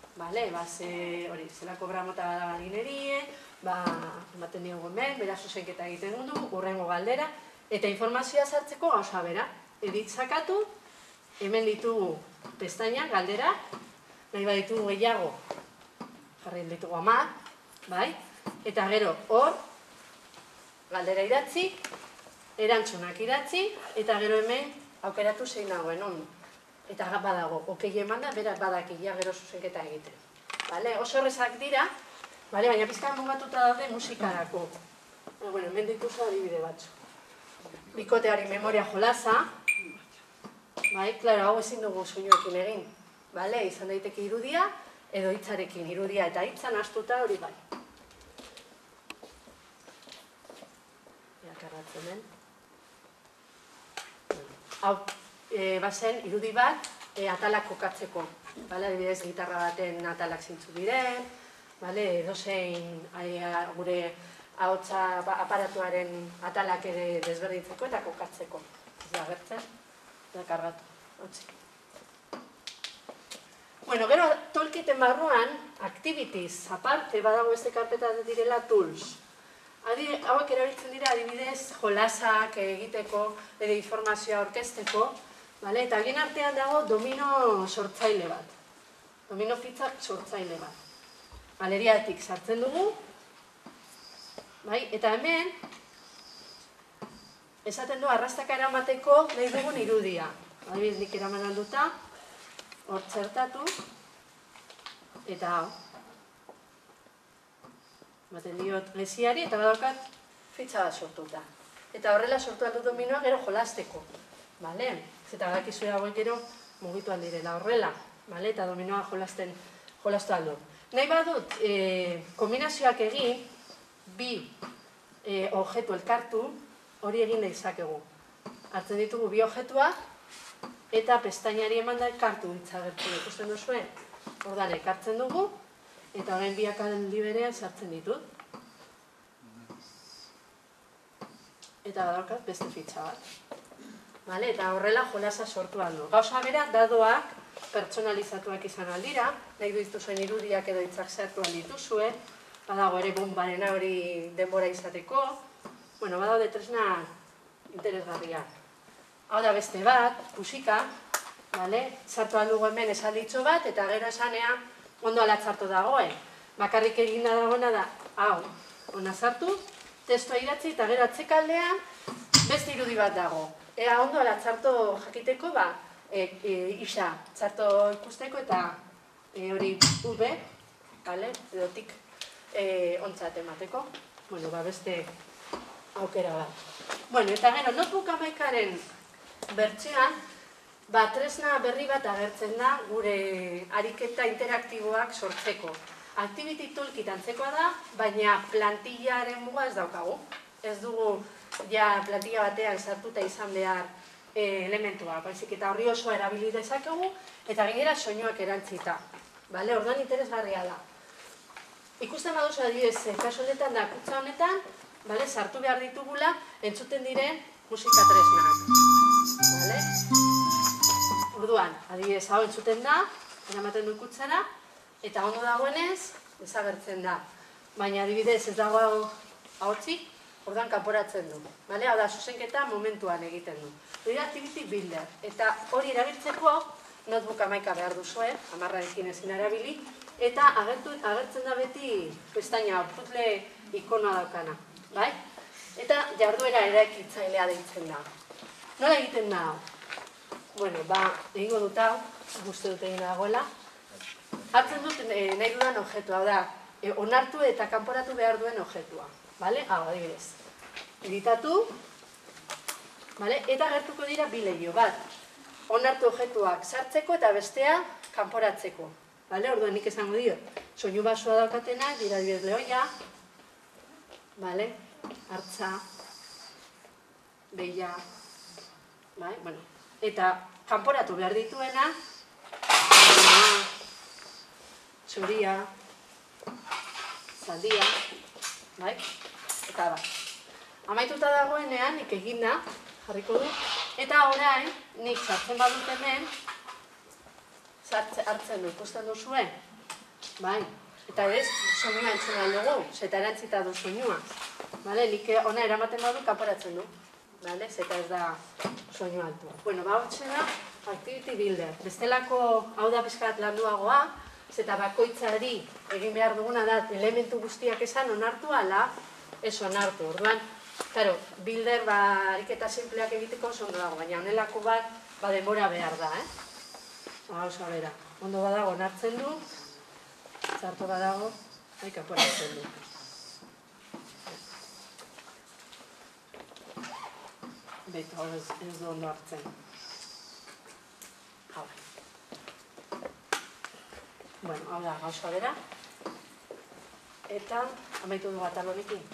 [SPEAKER 1] Hori, zelako bramota da ginerie, ematen diogu hemen, bera zuzenketa egiten du, urrengo galdera, eta informazioa sartzeko gauza bera. Edit sakatu, hemen ditugu pestainak, galdera, nahi bat ditugu gehiago, jarri ditugu hamar, eta gero hor, galdera idatzi, erantzunak idatzi, eta gero hemen aukeratu zein nagoen on. Eta badago, okei eman da, berak badakia gero zuzenketa egiten. Oso horrezak dira, baina pizkan mugatuta daude musikarako. Hemen dituzu adibide batzu. Bikoteari memoria jolasa, hau ezin dugu soinuekin egin. Izan daiteke irudia, edo hitzarekin irudia eta hitzan astuta hori bai. Iakarratzen den. Hau, bazen irudi bat atalak kokatzeko. Adibidez, gitarra baten atalak zintzu diren, edozein gure ahotsa aparatuaren atalak ere desberdintzeko eta kokatzeko. Ez da gertzen, da kargatu, hotzi. Bueno, gero Toolkiten barruan, Activities, aparte, badago beste karpeta direla Tools. Hauek erabiltzen dira adibidez jolasak egiteko, edo informazioa aurkezteko, Eta egin artean dago domino sortzaile bat. Domino fitzak sortzaile bat. Galeriatik sartzen dugu. Eta hemen, esaten du arrastaka eramateko nahi dugun irudia. Adibidez, nik eraman alduta, hor txertatu, eta hau. Baten diot leziari eta badaukat fitxa bat sortuta. Eta horrela sortu aldu dominoa gero jolasteko. Eta badakizu dagoen gero mugitu aldirela horrela. Eta dominoa jolastu aldu. Nahi badut kombinazioak egin, bi objektu elkartu, hori egin dezakegu. Hartzen ditugu bi objektuak, eta pestainari eman da elkartu ditzagertu. Ikusten duzuen, ordan ekartzen dugu, eta horren biak aldi berean sartzen ditut. Eta badaukat beste fitxa bat. Eta horrela jolasa sortu aldu. Gauza bera, dadoak pertsonalizatuak izan aldira, nahi du zuen irudiak edo hitzak zertu aldituzue, badago ere bombaren hori denbora izateko, bueno, badaude tresna interesgarriak. Hau da beste bat, musika, sartu aldugu hemen esalditxo bat, eta gero esanea ondo alatzartu dagoen. Bakarrik eginda dagoena da, hau, ona sartu, testua idatzi eta gero atzekaldean beste irudi bat dago. Ea ondo alatzartu jakiteko, ba, isa, txarto ikusteko eta hori ube, edotik ontzat emateko. Bueno, ba, beste aukera bat. Bueno, eta gero, notebook hamaikaren bertzean, ba, tresna berri bat agertzen da gure ariketa interaktiboak sortzeko. Activity Toolkit antzekoa da, baina plantillaren muga ez daukagu. Ez dugu ja plantilla batean sartuta izan behar elementua, baizik eta horri osoa erabili dezakegu, eta gainera soinuak erantzita. Orduan interesgarria da. Ikusten baduzu adibidez, kasu honetan da, kutsa honetan, sartu behar ditugula entzuten diren musika tresnak. Orduan, adibidez, hau entzuten da, eramaten du kutsara, eta ondo dagoenez, desagertzen da. Baina adibidez ez dago ahotzik, orduan kanporatzen du. Hau da, zuzenketa momentuan egiten du. Hori da Activity Builder. Eta hori erabiltzeko notebook hamaika behar duzue, hamarrarekin ezin erabili, eta agertzen da beti pestaina outputle ikonoa daukana. Eta jarduera eraikitzailea deitzen da. Nola egiten da hau? Bueno, ba, egingo dut hau, guzti dut egin dagoela. Hartzen dut nahi dudan objektua, hau da, onartu eta kanporatu behar duen objektua. Hau, adibidez. Editatu, eta agertuko dira bi leiho bat. Onartu objektuak sartzeko eta bestea kanporatzeko. Orduan nik esango dio, soinu basua daukatenak, dira adibidez lehoia, hartza, behia, eta kanporatu behar dituena, txoria, zaldia, eta bat. Amaituta dagoenean, nik eginda, jarriko du, eta orain, nik sartzen badut hemen, hartzen du, ikusten duzuen, eta ez, soinua entzun aldugu, zeta erantzita du soinua. Nik ona eramaten badu, kanporatzen du, zeta ez da soinua altua. Bueno, ba, hotxe da, Activity Builder. Bestelako, hau da pizkat landuagoa, zeta bakoitzari egin behar duguna da, elementu guztiak esan onartu ala, ez onartu. Orduan, claro, Builder ariketa simpleak egiteko oso ondo dago, baina honelako bat, ba denbora behar da, eh? Oso bera, ondo badago onartzen du, zarto badago, haika poratzen du. Beitu, hau ez du ondo hartzen. Hau. Bueno, hau da, gauza bera. Eta, amaitu dugu atal honekin.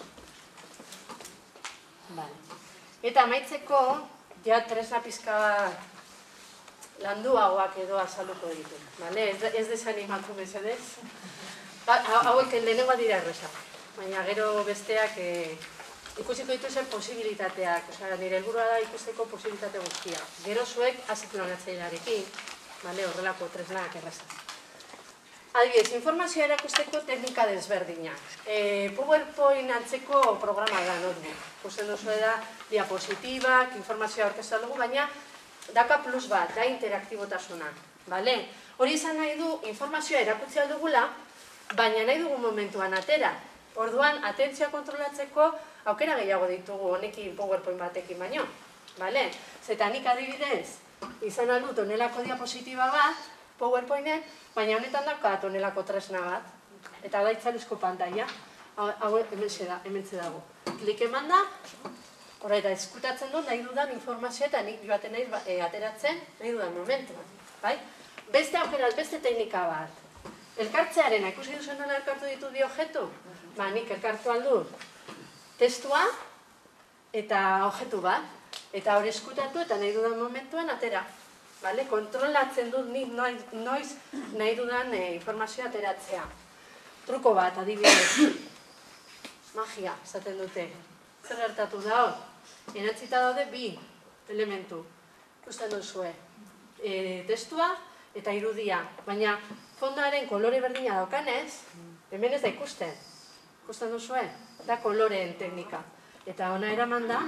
[SPEAKER 1] Eta amaitzeko, ja tresna pizka landuagoak edo azalduko ditu. Ez desanimatu mesedez. Hauek lehenengoa dira erresa. Baina gero besteak ikusiko dituzen posibilitateak. Nire helburua da ikusteko posibilitate guztia. Gero zuek hasiko natzailearekin, horrelako tresnak erresa. Adibidez, informazioa erakusteko teknika desberdinak. PowerPoint antzeko programa da, notebook. Ikusten duzu da diapositibak, informazioa aurkeztu dugu, baina daka plus bat, da interaktibotasuna. Hori izan nahi du, informazioa erakutsi aldugula, baina nahi dugu momentuan atera. Orduan, atentzioa kontrolatzeko aukera gehiago ditugu honekin PowerPoint batekin baino. Zeta nik adibidez, izan aldut onelako diapositiba bat, PowerPointen, baina honetan daukat onelako tresna bat. Eta da itzaluzko pantaila. Hau hementxe dago. Klik eman da, horra eta eskutatzen dut nahi dudan informazioa eta nik joaten nahi ateratzen nahi dudan momentuan. Beste aukeraz, beste teknika bat. Elkartzearen, ikusi duzen nola elkartu ditu bi objektu? Ba, nik elkartu aldut testua eta objektu bat. Eta hori eskutatu eta nahi dudan momentuan atera. Kontrolatzen dut nik noiz nahi dudan informazioa ateratzea. Truko bat, adibidez. Magia, esaten dute. Zer gertatu da hor? Erantzita daude bi elementu. Ikusten duzue. Testua eta irudia. Baina fondoaren kolore berdina daukanez, hemen ez da ikusten. Ikusten duzue? Da koloreen teknika. Eta ona eraman da,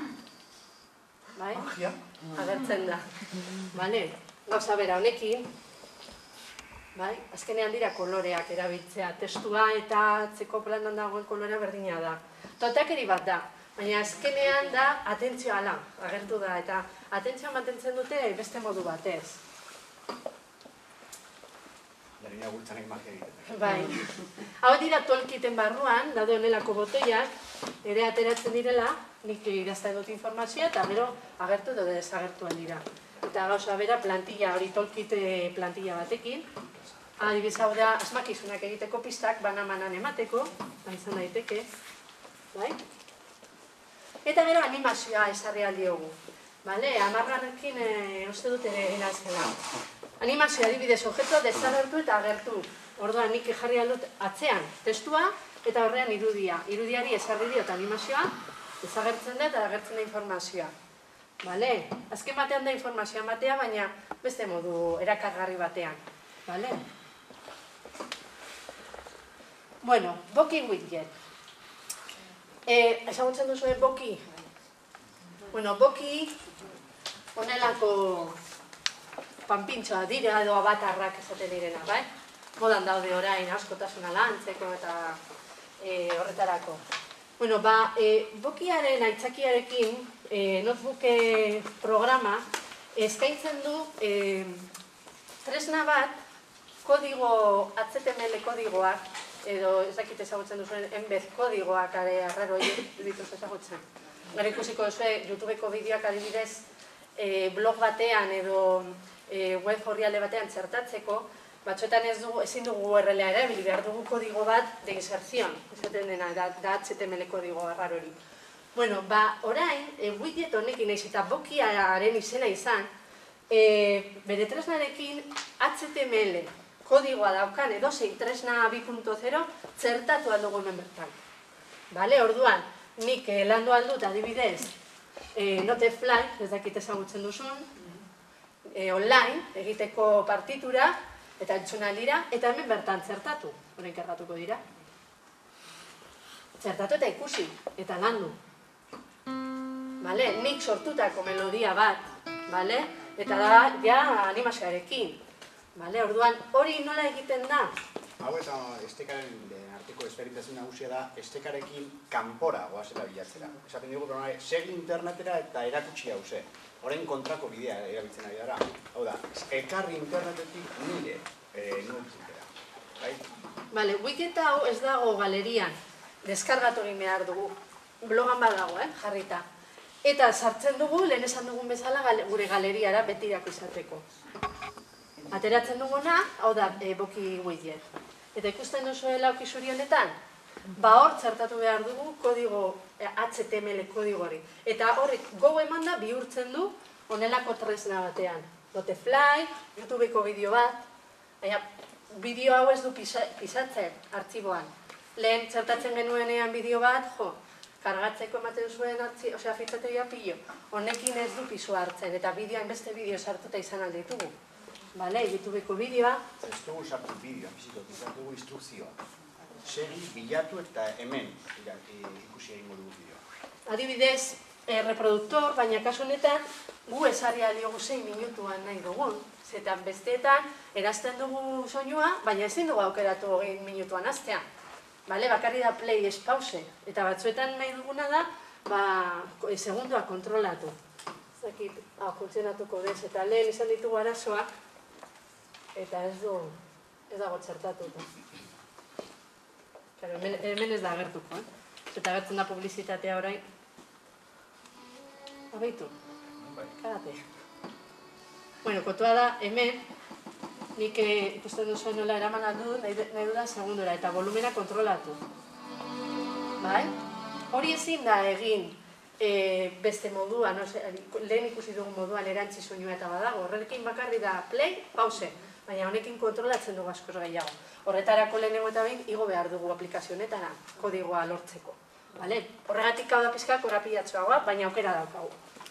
[SPEAKER 1] agertzen da. Gauza bera honekin, azkenean dira koloreak erabiltzea. Testua eta atzeko planan dagoen kolorea berdina da. Totakeri bat da, baina azkenean da atentzioa ala, agertu da. Eta atentzioa mantentzen dute beste modu batez.
[SPEAKER 5] Larina gultzanek magia egiten.
[SPEAKER 1] Bai. Hau dira tolkiten barruan, daude honelako botoiak, ere ateratzen direla, nik idazten dut informazioa, eta gero agertu edo desagertuan dira. Eta gauza bera plantilla, hori tolkite plantilla batekin. Adibidez hau da, asmakizunak egiteko pistak, bana-banan emateko, izan daiteke. Eta gero animazioa ezarri aldiogu. Amargarrekin uste dut ere erazela. Animazioa adibidez objektua desagertu eta agertu. Orduan nik jarri aldut atzean testua eta horrean irudia. Irudiari ezarri diot animazioa, desagertzen da eta agertzen da informazioa. Azken batean da informazioa batea, baina beste modu erakargarri batean. Bueno, Boki widget. Ezagutzen duzuen Boki? Bueno, Boki honelako panpintxoa dira edo abatarrak esaten direna, bai? Modan daude orain askotasuna lantzeko eta horretarako. Bueno, ba, Bokiaren aitzakiarekin notebook programa eskaintzen du tresna bat kodigo, H T M L kodigoak, edo ez dakit ezagutzen duzuen embed kodigoak arraro dituz ezagutzen. Gara ikusiko duzue YouTubeko bideoak adibidez blog batean edo web orrialde batean txertatzeko, batzuetan ezin dugu U R L-a erabili, behar dugu kodigo bat de inserción, esaten dena, da H T M L kodigo arraro hori. Bueno, ba, orain, widget honekin naiz eta Bokiaren izena izan, bere tresnarekin H T M L kodigoa daukan edozein tresna bi puntu zero txertatu aldugu hemen bertan. Orduan, nik landu aldut adibidez Notefly, ez dakit ezagutzen duzun, online, egiteko partitura, eta entzuna aldira, eta hemen bertan txertatu, horrein kargatuko dira. Txertatu eta ikusi, eta landu. Nik sortutako melodia bat, eta da, ja, animazioarekin. Orduan, hori nola egiten da?
[SPEAKER 5] Hau eta estekaren arteko esperimentazio nagusia da, estekarekin kanpora goazela bilatzera. Esaten dugu, pero segi internetera eta erakutsi hauze. Horrein kontrako bidea erabiltzen ari dara. Hau da, ekarri internetetik nire nultzitera.
[SPEAKER 1] Bale, widget hau ez dago galerian. Deskargatu egin behar dugu. Blogan badago, jarrita. Eta sartzen dugu, lehen esan dugun bezala, gure galeriara betirako izateko. Ateratzen duguna, hau da, Boki widget. Eta ikusten duzuela okizuri honetan, ba hor txertatu behar dugu kodigo, H T M L kodigo hori. Eta horrek go eman da bihurtzen du honelako tresna batean. Notefly, YouTubeko bideo bat, baina bideo hau ez du pisatzen artxiboan. Lehen txertatzen genuenean bideo bat, jo, kargatzeko ematen zuen osea, fitxategia pilo. Honekin ez du pisu hartzen, eta bideoan beste bideo sartuta izan alditugu. Bale, YouTubeko bideoa.
[SPEAKER 5] Ez dugu sartu bideoa, biziko, izan dugu instrukzioa. Segi, bilatu eta hemen ikusi egingo dugu bideoa.
[SPEAKER 1] Adibidez, reproduktor, baina kasu honetan, gu esarri aliogu zein minutuan nahi dugun. Zetan besteetan, erazten dugu soinua, baina ezin dugu aukeratu hogei minutuan hastea. Bakarri da play ez pause. Eta batzuetan nahi duguna da, segundua kontrolatu. Zakit, funtzionatuko dez, eta lehen izan ditugu arazoak, eta ez du, ez dago txertatuta. Hemen ez da agertuko, eh? Eta agertzen da publizitatea orain. Abeitu, karate. Bueno, kotua da, hemen, nik ikusten duzuen nola eraman aldu, nahi dudan segundura, eta volumena kontrolatu. Bai? Hori ezin da egin beste moduan, lehen ikusi dugun moduan erantzi soinua eta badago. Horrekin bakarri da play, pause. Baina honekin kontrolatzen dugu askoz gehiago. Horretarako lehenengo eta behin, igo behar dugu aplikazionetara, kodigoa lortzeko. Horregatik hau da pizka korapilatxoagoa, baina aukera daukagu.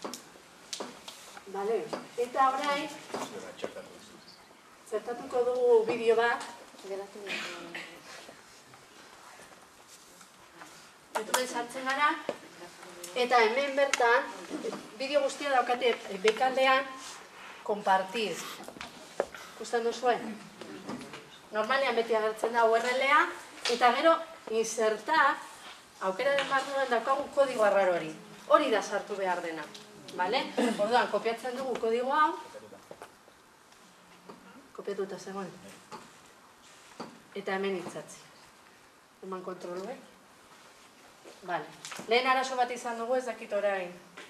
[SPEAKER 1] Eta orain, zertatuko dugu bideo bat. YouTubeen sartzen gara. Eta hemen bertan, bideo guztia daukate bekaldean, kompartiz. Ikusten duzuen? Normalean beti agertzen da U R L-a, eta gero insertar, aukera den barruan daukagu kodigo arraro hori. Hori da sartu behar dena. Orduan, kopiatzen dugu kodigo hau. Kopiatuta zegoen. Eta hemen itzatzi. Eman kontroluek. Lehen arazo bat izan dugu ez dakit orain.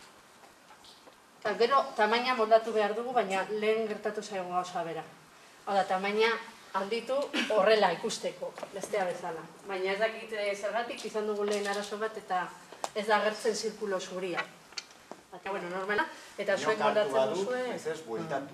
[SPEAKER 1] Gero, tamaina moldatu behar dugu, baina lehen gertatu zaigu gauza bera. Hau da, tamaina handitu horrela ikusteko, bestea bezala. Baina ez dakit zergatik izan dugu lehen arazo bat eta ez da agertzen zirkulo zuria. Eta, bueno, normala, eta zuek moldatzen duzue...
[SPEAKER 5] Ez ez bueltatu.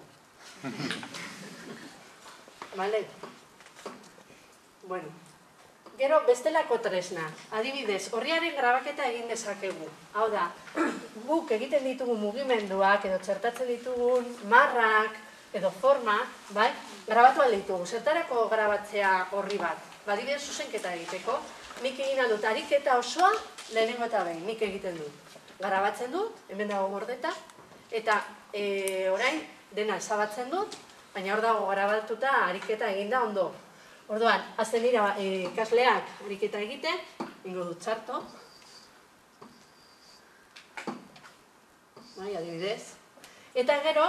[SPEAKER 1] Bale? Bueno. Gero, bestelako tresna. Adibidez, horriaren grabaketa egin dezakegu. Hau da, guk egiten ditugu mugimenduak, edo txertatzen ditugun marrak, edo formak, bai? Grabatu alde ditugu. Zertarako grabatzea horri bat? Adibidez, zuzenketa egiteko. Nik egin aldut, ariketa osoa lehenengo eta behin, nik egiten dut. Grabatzen dut, hemen dago gordeta, eta orain dena ezabatzen dut, baina hor dago grabatuta ariketa eginda ondo. Orduan, azten dira ikasleak ariketa egiten, ingo dut txarto. Bai, adibidez. Eta gero,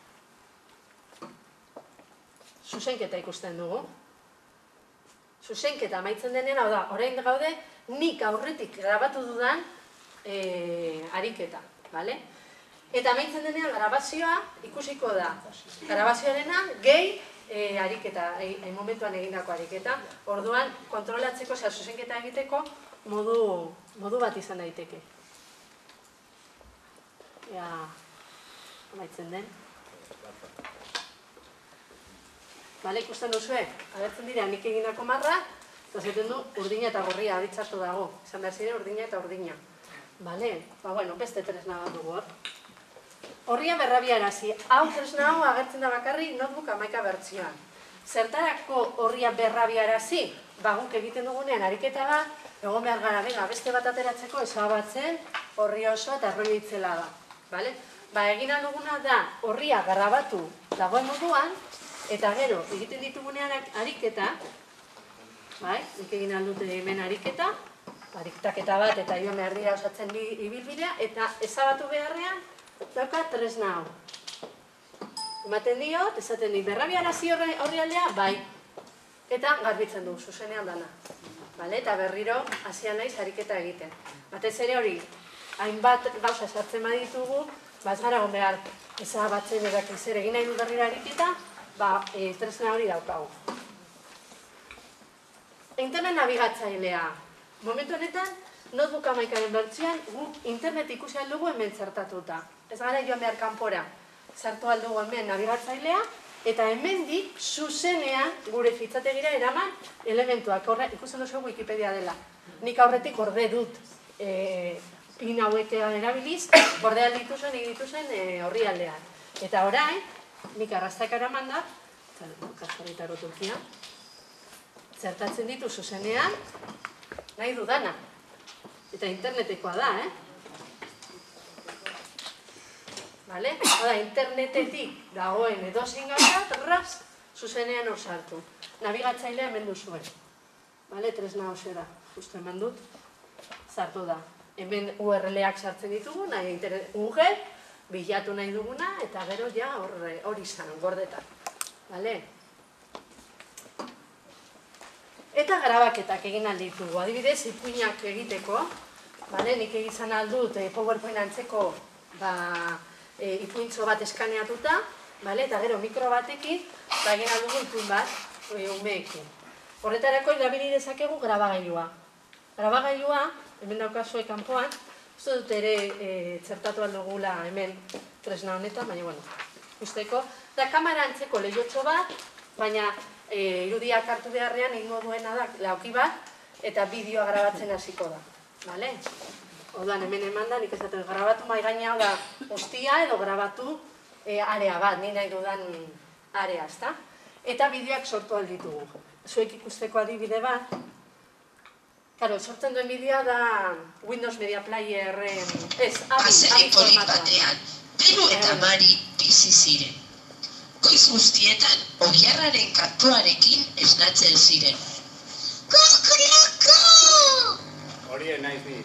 [SPEAKER 1] zuzenketa ikusten dugu. Zuzenketa amaitzen denean, hau da, orain gaude, nik aurretik grabatu dudan ariketa, bale? Eta amaitzen denean, grabazioa ikusiko da. Grabazioarena gehi ariketa, momentuan egindako ariketa. Orduan, kontrolatzeko, zera, zuzenketa egiteko, modu bat izan daiteke. Ea, amaitzen den. Bale, ikusten duzue, agertzen dira nik egindako marra, eta zaten du, urdina eta gorria, aditzartu dago. Izan behar ziren, urdina eta urdina. Bale, ba, bueno, beste tresna bat dugu hor. Horria berrabiarazi. Hau tresna hau agertzen da bakarri notebook hamaika bertsioan. Zertarako horria berrabiarazi? Ba, guk egiten dugunean ariketa bat, egon behar gara, bega, beste bat ateratzeko ezabatzen horri oso eta erroi itzela da. Bale? Ba, egin duguna da horria grabatu dagoen moduan, eta gero, egiten ditugunean ariketa, bai, nik egin aldute hemen ariketa, ariktaketa bat eta joan behar dira osatzen ibilbidea, eta ezabatu beharrean, dauka tresna hau. Ematen diot, esaten di, berrabiarazi horri aldea, bai. Eta garbitzen du, zuzenean dana. Eta berriro, hasian naiz ariketa egiten. Batez ere hori, hainbat gauza sartzen baditugu, ba ez gara behar ezabatzen edak ezer egin nahi du berriro ariketa, ba, tresna hori daukagu. Internet nabigatzailea. Momentu honetan, notebook hamaikaren bertsioan, guk internet ikusi aldugu hemen zertatuta. Ez gara joan behar kanpora. Sartu aldugu hemen nabigatzailea, eta hemendik zuzenean gure fitzategira eraman elementuak. Ikusten duzu Wikipedia dela. Nik aurretik gorde dut pin hauek erabiliz, gorde aldituzen egituzen horri aldean. Eta orain, nik arrastak eraman da, kaskarritaro Turkia, zertatzen ditu zuzenean, nahi dudana. Eta internetekoa da, eh? Bale? Oda, internetetik dagoen edozein gauza, raz, zuzenean osartu. Nabigatzailea hemen duzuen. Bale? Tresna osera, justu hemen dut, sartu da. Hemen U R L-ak sartzen ditugu, nahi Google, bilatu nahi duguna, eta gero ja hori izan, gordetan. Bale? Eta grabaketak egin alditugu. Adibidez, ipuinak egiteko, bale? Nik egizan aldut PowerPoint antzeko ipuintzo bat eskaneatuta, eta gero mikro batekin, egin aldugu ipuin bat, umeekin. Horretarako erabili dezakegu grabagailua. Grabagailua, hemen daukazue kanpoan, uste dut ere txertatu aldugula hemen tresna honetan, baina, bueno, usteko. Da, kamera antzeko lehiotxo bat, baina irudiak hartu beharrean egingo duena da lauki bat, eta bideoa grabatzen hasiko da. Bale? Oduan, hemen eman da, nik esaten grabatu mai gaina da ostia edo grabatu area bat, ni nahi dudan area, ezta? Eta bideoak sortu alditugu. Zuek ikusteko adibide bat, Karo, sortzen duen bideoa da Windows Media Playerren... Ez, abi formatoa.
[SPEAKER 6] Pelu eta Mari bizi ziren. Goiz guztietan, ogiarraren kantuarekin esnatzen ziren. Kokoroko!
[SPEAKER 5] Horien naiz niz.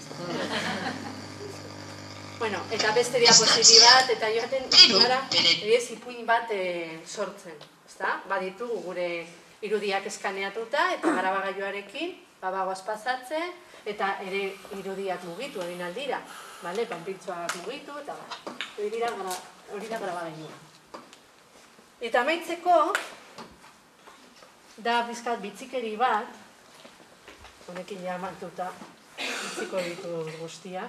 [SPEAKER 1] Bueno, eta beste diapositibat, eta joaten gara, ez ipuin bat sortzen. Baditugu gure irudiak eskaneatuta, eta grabagailuarekin, babagoaz pasatzen, eta ere irudiak mugitu egin aldira. Panpiltzoak mugitu, eta hori da grabagailua. Eta amaitzeko, da bizkat bitzikeri bat, honekin ja mantuta, bitziko ditu guztiak.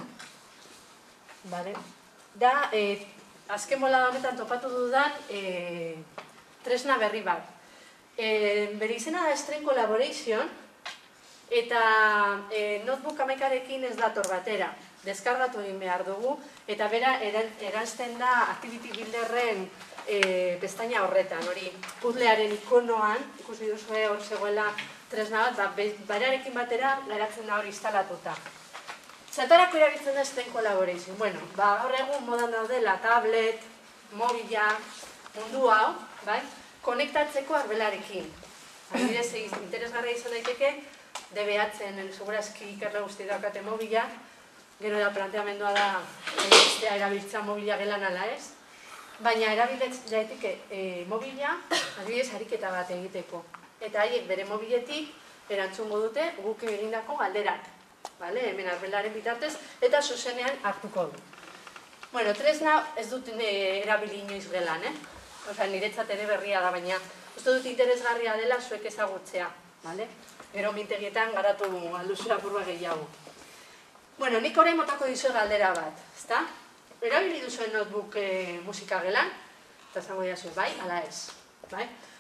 [SPEAKER 1] Da, azken bolada honetan topatu dudan tresna berri bat. Bere izena da Stream Collaboration, eta notebook hamaikarekin ez dator batera. Deskargatu egin behar dugu, eta bera eranzten da Activity Builderren pestaina horretan, hori puzzlearen ikonoan, ikusi duzue hor zegoela tresna bat, berarekin batera geratzen da hori instalatuta. Zertarako erabiltzen da Stream Collaboration? Bueno, gaur egun modan daudela tablet, mobila, mundu hau, konektatzeko arbelarekin. Adibidez, interesgarria izan daiteke, debeatzen, segurazki ikerle guzti daukate mobila, gero da planteamendua da bestea erabiltzea mobila gelan ala ez, baina erabiltzen daiteke mobila, adibidez, ariketa bat egiteko. Eta haiek bere mobiletik erantzungo dute guk egindako galderak. Hemen arbelaren bitartez, eta zuzenean hartuko du. Bueno, tresna ez dut erabili inoiz gelan, eh? Osa, niretzat ere berria da, baina uste dut interesgarria dela zuek ezagutzea, bale? Gero mintegietan garatu alduzura burua gehiago. Bueno, nik orain motako dizue galdera bat, ezta? Erabili duzuen notebook musika gelan, eta zango dira zuen, bai, ala ez, bai?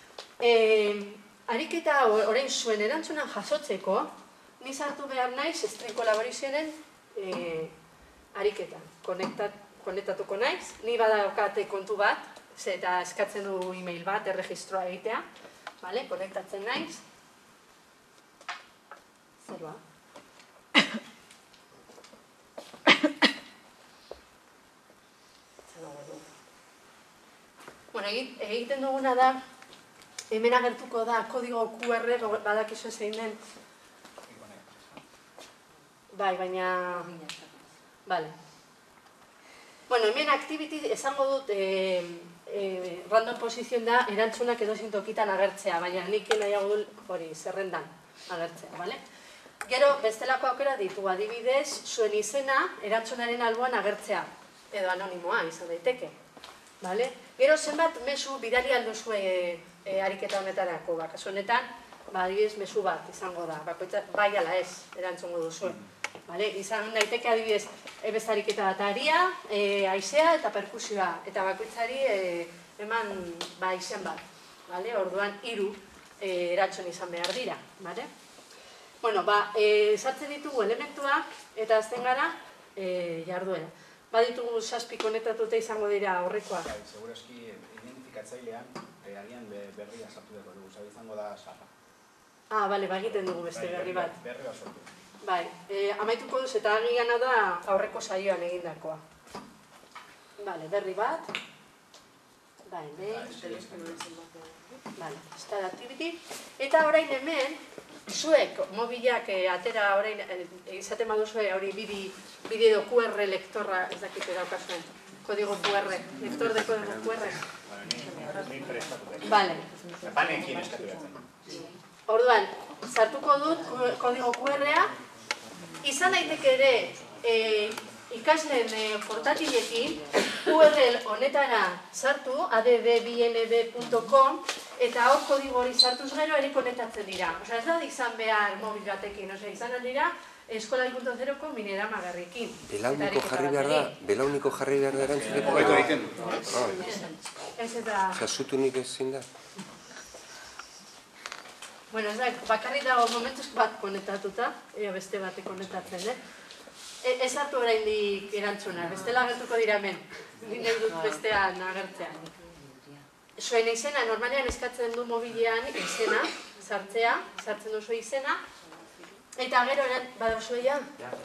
[SPEAKER 1] Ariketa orain zuen erantzunan jasotzeko, ni sartu behar naiz Stream Collaborationen ariketan. Konektatuko naiz, ni badaukate kontu bat, eta eskatzen du e-mail bat, erregistroa egitea. Konektatzen naiz. Zerua. Bueno, egiten duguna da, hemen agertuko da kodigo Q R, badakizu zein den. Bai, baina... Bale. Bueno, hemen activity esango dut random position da erantzunak edozein tokitan agertzea, baina nik nahiago dut hori zerrendan agertzea, bale? Gero, bestelako aukera ditu, adibidez, zuen izena erantzunaren alboan agertzea, edo anonimoa izan daiteke, bale? Gero, zenbat mezu bidali alduzue ariketa honetarako, kasu honetan, adibidez, mezu bat izango da, bai ala ez erantzungo duzuen. Izan daiteke adibidez beste ariketa bat aria, haizea eta perkusioa, eta bakoitzari eman izen bat. Orduan hiru erantzun izan behar dira. Bueno, sartzen ditugu elementuak eta azten gara jarduera. Baditugu zazpi konektatuta izango dira horrekoak.
[SPEAKER 5] Segurazki identifikatzailean agian berria sartu dugu, dugu, izango da zapa.
[SPEAKER 1] Ah, bale, bagiten dugu beste berri bat.
[SPEAKER 5] Berri bat sortu.
[SPEAKER 1] Bai, amaituko duz eta agigana da aurreko saioan egindakoa. Bale, berri bat. Bai, hemen. Bale, start activity. Eta orain hemen, zuek mobilak atera orain, izaten baduzue hori bideo Q R lektorra, ez dakite daukazuen, kodigo Q R, lektor de kodigo Q R. Bale.
[SPEAKER 5] Panekin eskatu jatzen.
[SPEAKER 1] Orduan, sartuko dut kodigo Q R-a, izan daiteke ere ikasleen portatilekin U R L honetara sartu, a d d b n d punto com, eta hor kodigo hori sartuz gero ere konektatzen dira. Osa, ez da izan behar mobil batekin, osa, izan dira Eskola punto zeroko minera magarrekin.
[SPEAKER 3] Belauniko jarri behar da, belauniko jarri behar da erantzuleko.
[SPEAKER 5] Hobeto egiten.
[SPEAKER 1] Ez eta...
[SPEAKER 3] Osa, zutunik ezin da.
[SPEAKER 1] Bueno, ez da, bakarrik dago momentuz bat konektatuta, eo beste bate konektatzen, eh? Ez hartu oraindik erantzuna, bestela agertuko dira hemen. Nire dut bestean agertzean. Zuen izena, normalean eskatzen du mobilean izena, sartzea, sartzen duzu izena, eta gero eran, badauzue ja?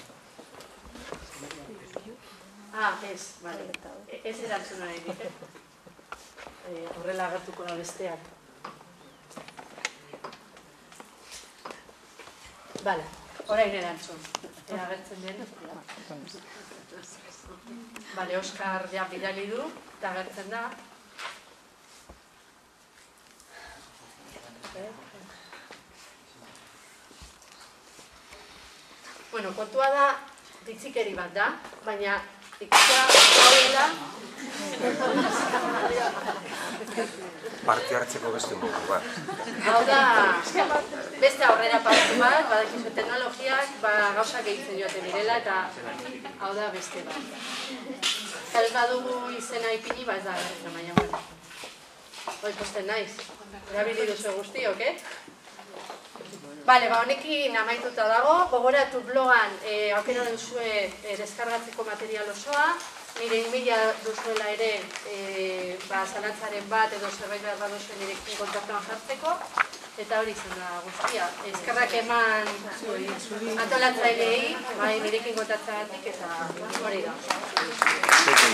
[SPEAKER 1] Ah, ez, bale. Ez erantzuna erik, eh? Horrela agertuko da besteak. Bale, orain erantzun. Ea agertzen den. Bale, Oskar ja bidali du, eta agertzen da. Bueno, kontua da, ditzikeri bat da, baina ikusia gaudela...
[SPEAKER 3] Parte hartzeko beste modu bat.
[SPEAKER 1] Hau da, beste aurrera partu bat, badakizu teknologiak gauzak egiten joaten direla, eta hau da beste bat. Ez badugu izena ipini, ba ez da agertzen, baina bueno. Hoi posten naiz, erabili duzu guztiok, eh? Bale, ba honekin amaituta dago, gogoratu blogan aukera duzue deskargatzeko material osoa, nire inmila duzuela ere zalantzaren bat edo zerbait behar bat duzuen nirekin kontaktuan jartzeko, eta hori izan da guztia. Eskerrak eman antolatzaileei, nirekin kontaktagatik eta hori da.